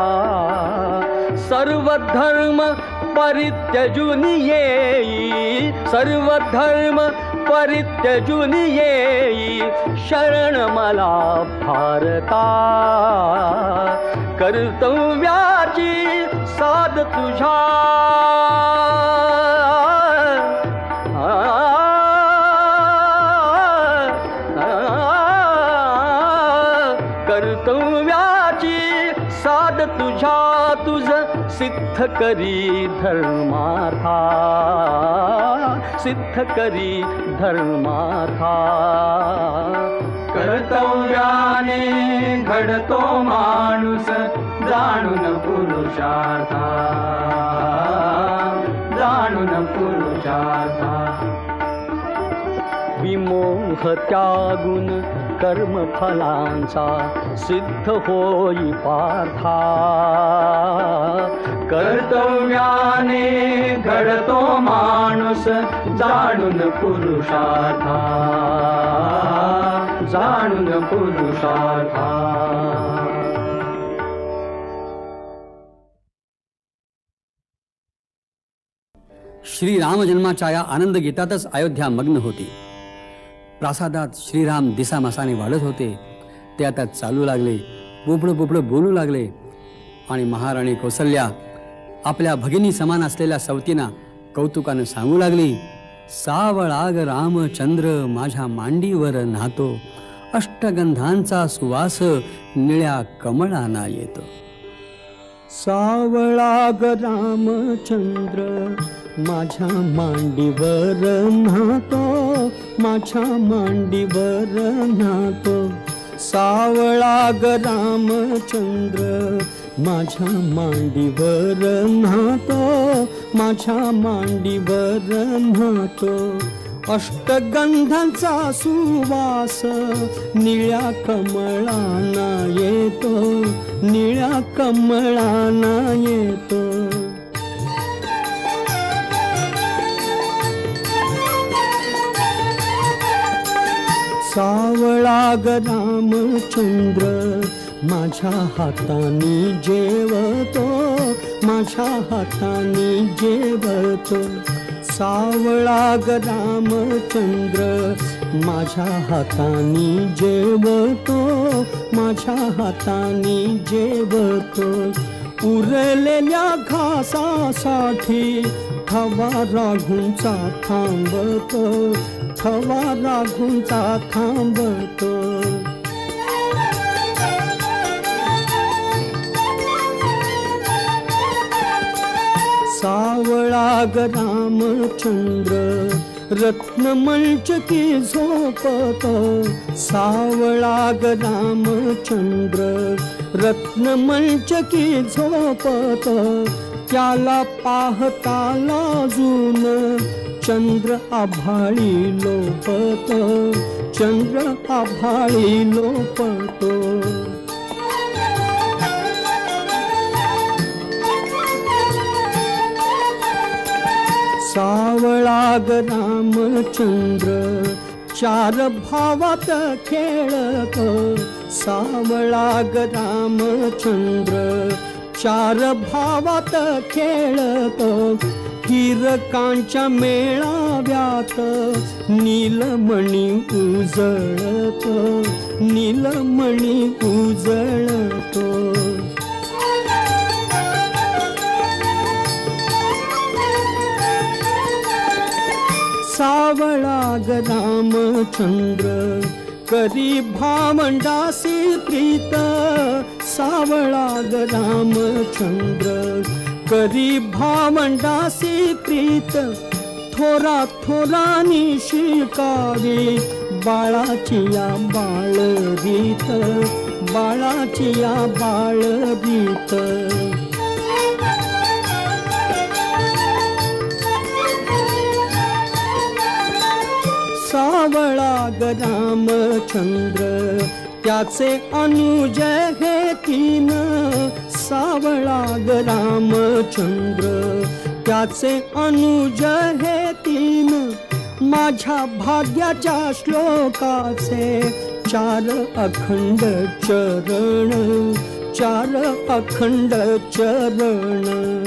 सर्व धर्म परित्यजून येई सर्व धर्म परित्यजून येई शरण मला भारता कर्तव्याची साध तुझ्या कर्तव्याची साध तुझ्या तुझ सिद्ध करी धर्मार्था सिद्ध करी धर्मार्था कर्तव्याने घडतो माणूस जाणून पुरुषार्था जाणून पुरुषार्था विमोह त्यागून कर्म फलांचा सिद्ध होई पार्था कर्तव्याने घडतो माणूस जाणून पुरुषार्था जाणून पुरुषार्था श्री राम जन्माच्या या आनंद गीतातच अयोध्या मग्न होती. प्रासादात श्रीराम दिसामासाने वाढत होते. ते आता चालू लागले, पोपडं पोपडं बोलू लागले आणि महाराणी कौसल्या आपल्या भगिनी समान असलेल्या सवतींना कौतुकानं सांगू लागली, सावळाग रामचंद्र माझ्या मांडीवर नातो, अष्टगंधांचा सुवास निळ्या कमळाना येतो. सावळाग रामचंद्र माझ्या मांडीवर नातो, माझ्या मांडीवर नातो. सावळाग रामचंद्र माझ्या मांडीवर नातो, माझ्या मांडीवर नातो. अष्टगंधांचा सुवास निळ्या कमळाना येतो, निळ्या कमळाना येतो. सावळाग रामचंद्र माझ्या हाताने जेवतो, माझ्या हाताने जेवतो. सावळाग रामचंद्र माझ्या हाताने जेवतो, माझ्या हाताने जेवतो. उरलेल्या घासासाठी थवा राघूंचा थांबतो, थवा राघूंचा थांबतो. सावळाग रामचंद्र रत्नमंचकी झोपतो. सावळाग रामचंद्र रत्नमंचकी झोपतो. त्याला पाहता लाजून चंद्र आभाळी लोपतो, चंद्र आभाळी लोपतो. सावळाग रामचंद्र चार भावात खेळतो. सावळाग रामचंद्र चार भावात खेळतो. हिरकांच्या मेळाव्यात नीलमणी उजळतो, नीलमणी उजळतो. सावळाग रामचंद्र करी भावंडासी प्रीत. सावळा ग रामचंद्र करी भावंडासी प्रीत थोरा थोरानी शिकावी बाळाची या बाळरीत बाळाची या बाळरीत सावळा ग रामचंद्र त्याचे अनुज हे तीन सावळा ग रामचंद्र त्याचे अनुज हे तीन माझ्या भाग्याच्या श्लोकाचे चार अखंड चरण चार अखंड चरण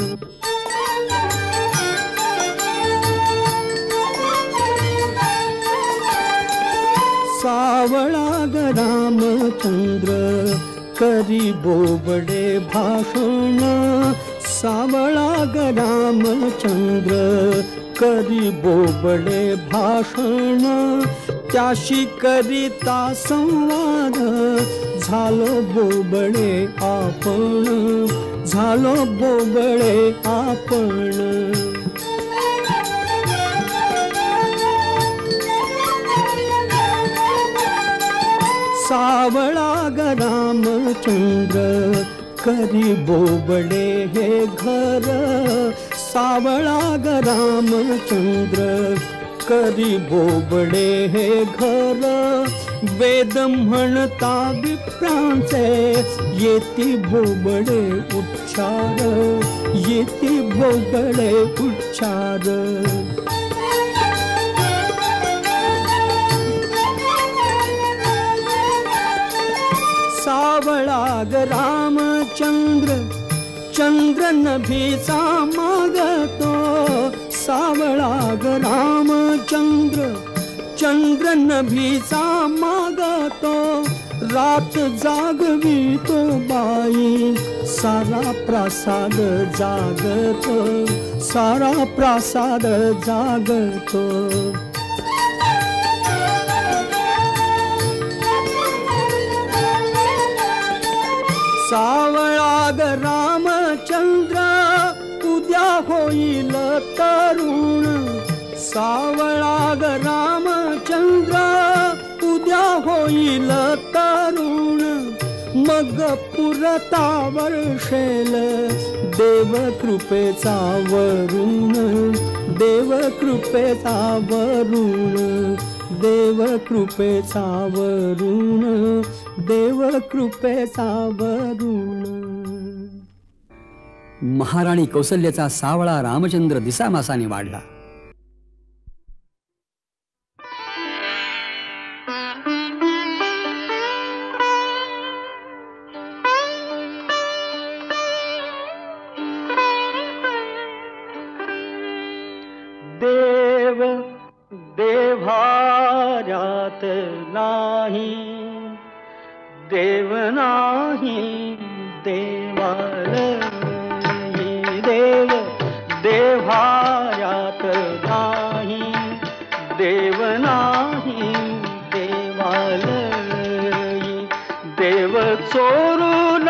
सावळा ग रामचंद्र करी बोबडे भाषण सावळा ग रामचंद्र करी बोबडे भाषण त्याशी करिता संवाद झालो बोबडे आपण झालो बोबडे आपण सावळा ग रामचंद्र करी बोबडे हे घर सावळा ग रामचंद्र करी बोबडे हे घर वेद म्हणता विप्रांचे येती बोबडे उच्चार येती बोबडे उच्चार सावळा ग रामचंद्र चंद्र नभीचा मागतो सावळा ग रामचंद्र चंद्र नभीचा मागतो रात जागवी तो बाई सारा प्रासाद जागतो सारा प्रासाद जागतो सावळा ग रामचंद्र उद्या होईल तरुण सावळा ग रामचंद्र उद्या होईल तरुण मग पुरता वर्षेल देव कृपेचा वरुण देव कृपेचा वरुण देव कृपेचा वरुण देव कृपेचा वरुण महाराणी कौसल्याचा सावळा रामचंद्र दिसामासाने वाढला. देव देव्हार्यात नाही देव नाही देवालयी देव देव्हार्यात नाही देव नाही देवालयी देव चोरून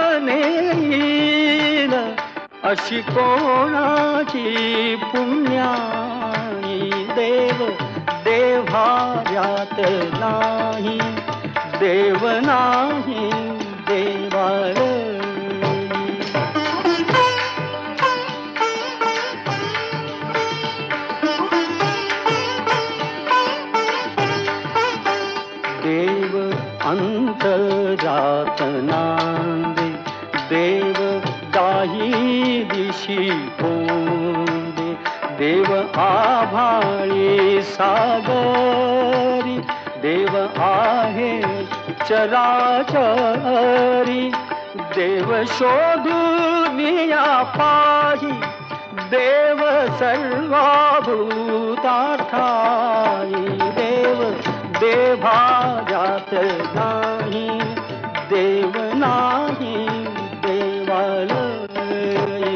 नेईल अशी कोणाची पुण्याई देव देव्हार्यात नाही देव नाही देवालयी देव अंतरात नांदे देव दाही दिशी होंदे देव आभाळी सागरी देव आहे चराचरी देव शोधुनिया पाही देव सर्वभूतार्थाई देव देव्हार्यात नाही देव नाही देवालयी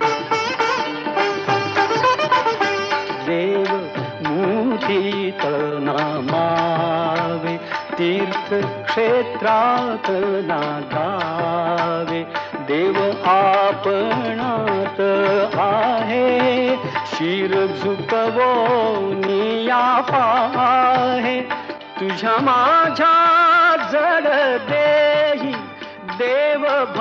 देव मुठीत क्षेत्रात नागावे, देव आपणात आहे, शिर झुकवोनिया पाहे, तुझ्या माझ्या जड देही देव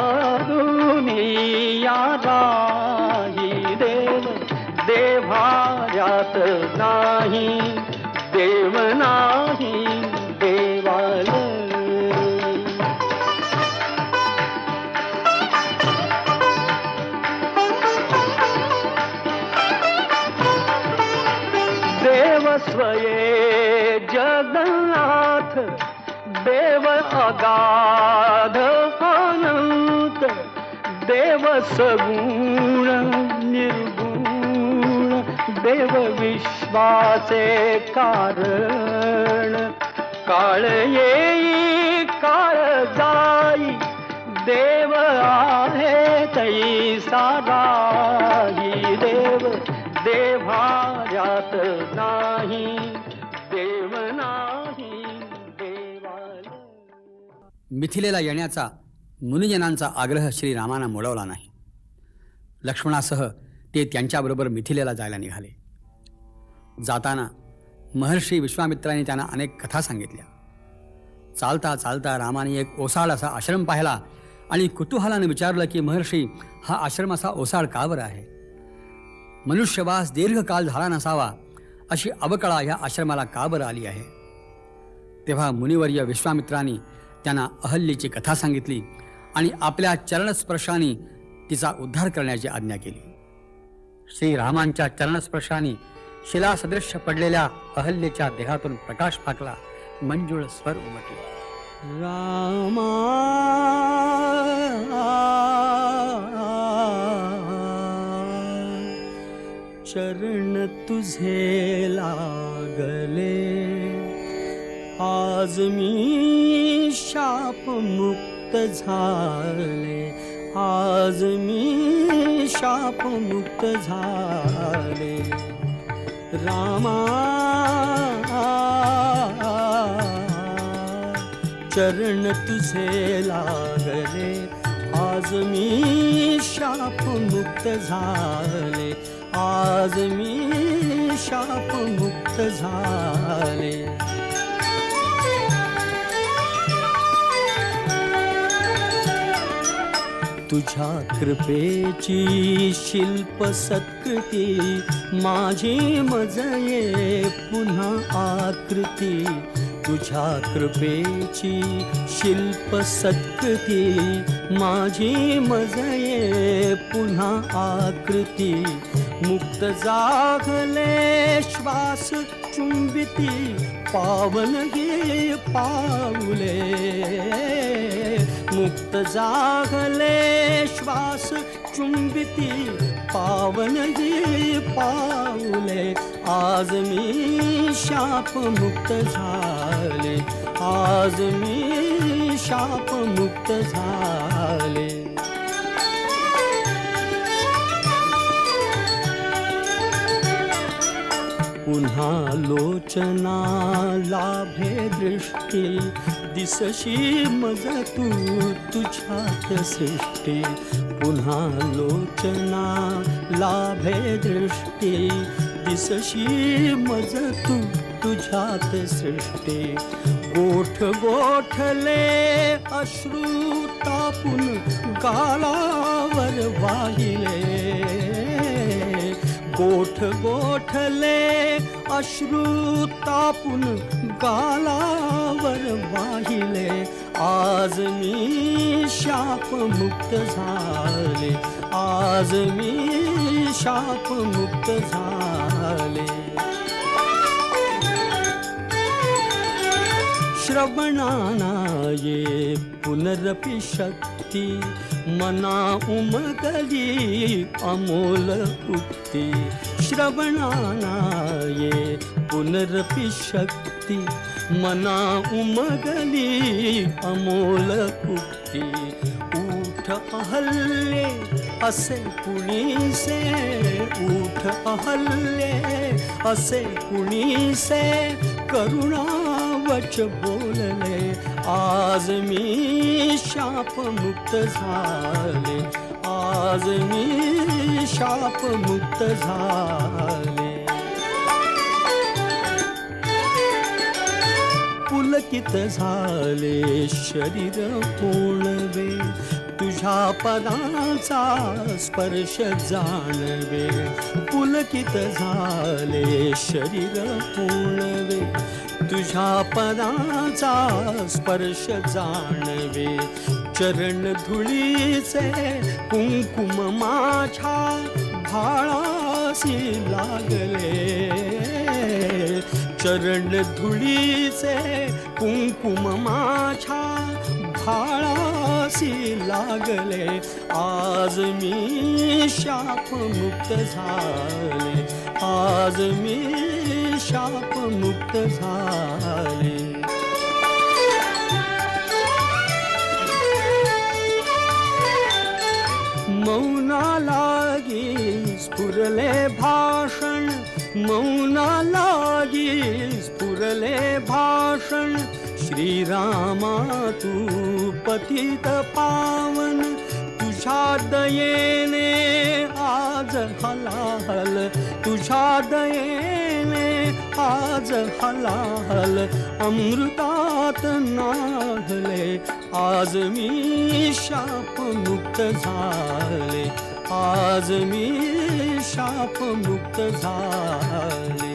भरुनिया राही, देव देव्यात नाही, देव नाही देवाल. देव स्वये जगन्नाथ, देव अगाध अनंत, देव सगुण निर्गुण, देव विश्वाचे कारण, काळ येई काळ जाई, देव आहे तैसा राही, देव देव्यात नाही, देव नाही देवाल. मिथिलेला येण्याचा मुनिजनांचा आग्रह श्रीरामांना मोडवला नाही. लक्ष्मणासह ते त्यांच्याबरोबर मिथिलेला जायला निघाले. जाताना महर्षी विश्वामित्रांनी त्यांना अनेक कथा सांगितल्या. चालता चालता रामाने एक ओसाड असा आश्रम पाहिला आणि कुतूहलाने विचारलं की महर्षी, हा आश्रम असा ओसाड का बरं आहे? मनुष्यवास दीर्घकाल झाला नसावा अशी अवकळा ह्या आश्रमाला का बरं आली आहे? तेव्हा मुनिवर्य विश्वामित्रांनी त्यांना अहल्येची कथा सांगितली आणि आपल्या चरणस्पर्शाने तिचा उद्धार करण्याची आज्ञा केली. श्रीरामांच्या चरणस्पर्शाने शिलासदृश्य पडलेल्या अहल्येच्या देहातून प्रकाश फाकला, मंजुळ स्वर उमटले. रामा चरण तुझे लागले, आज मी शाप मुक्त झाले, आज मी शाप मुक्त झाले. रामा चरण तुझे लागले, आज मी शाप मुक्त झाले, आज मी शाप मुक्त झाले. तुझ्या कृपेची शिल्प सत्कृती, माझी मजये पुन्हा आकृती. तुझ्या कृपेची शिल्प सत्कृती, माझी मजये पुन्हा आकृती. मुक्त जागले श्वास चुंबिती, पावन गे पाऊले. मुक्त जागले श्वास चुंबिती, पावन गे पाऊले. आज मी शाप मुक्त झाले, आज मी शाप मुक्त झाले. पुन्हा लोचना लाभे दृष्टी, दिसशी मज तू तुझ्यात सृष्टी. पुन्हा लोचना लाभे दृष्टी, दिसशी मज तू तुझ्यात सृष्टी. गोठ गोठले अश्रू तापून गालावर वाहिले, गोठ गोठले अश्रू तापून गालावर वाहिले. आज मी शाप मुक्त झाले, आज मी शाप मुक्त झाले. श्रवणाना ये पुनरपि शक्ती, मना उमगली अमोल उक्ती. श्रवणाना ये पुनरपि शक्ती, मना उमगली अमोल उक्ती. उठ अहल्ये असे कुणीसे, उठ अहल्ये असे कुणीसे, करुणा वच बोलले. आज मी शापमुक्त झाले, आज मी शापमुक्त झाले. पुलकित झाले शरीर पोळवे, तुझ्या पदाचा स्पर्श जाणवे. पुलकित झाले शरीर पोळवे, तुझ्या पदाचा स्पर्श जाणवे. चरण धुळीचे कुंकुम माझ्या भाळासी लागले, चरण धुळीचे कुंकुम माझ्या भाळासी लागले. आज मी शापमुक्त झाले, आज मी शापमुक्त झाले. मौना लागी स्फुरले भाषण, मौना लागी स्फुरले भाषण. श्रीरामा तू पतित पावन, तुझ्या दयेने आज हलाहल, तुझ्या दयेने आज हलाहल. अमृतात नाहले, आज मी शापमुक्त झाले, आज मी शापमुक्त झाले.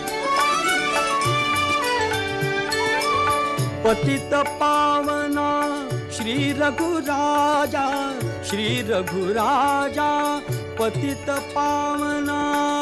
पतित पावना श्री रघुराजा, श्री रघुराजा पतित पावना.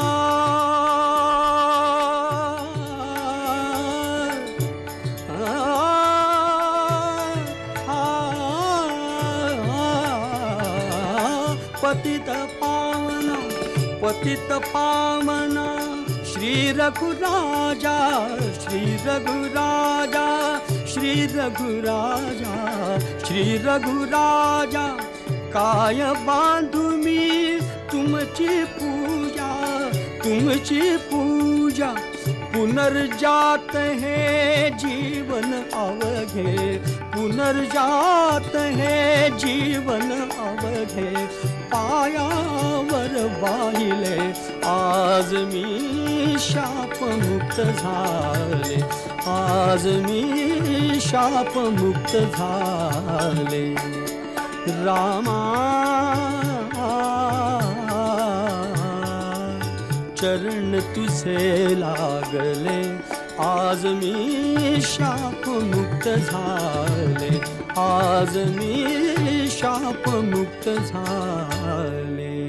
पतित पावना, पतित पावना श्री रघुराजा, श्री रघुराजा, श्री रघुराजा, श्री रघुराजा. काय बांधू मी तुमची पूजा, तुमची पूजा. पुनर्जात हे जीवन अवघे, पुनर्जात हे जीवन अवघे. पायावर वाहिले, आज मी शापमुक्त झाले, आज मी शापमुक्त झाले. रामा चरण तुझे लागले, आज मी शापमुक्त झाले, आज मी शापमुक्त झाले.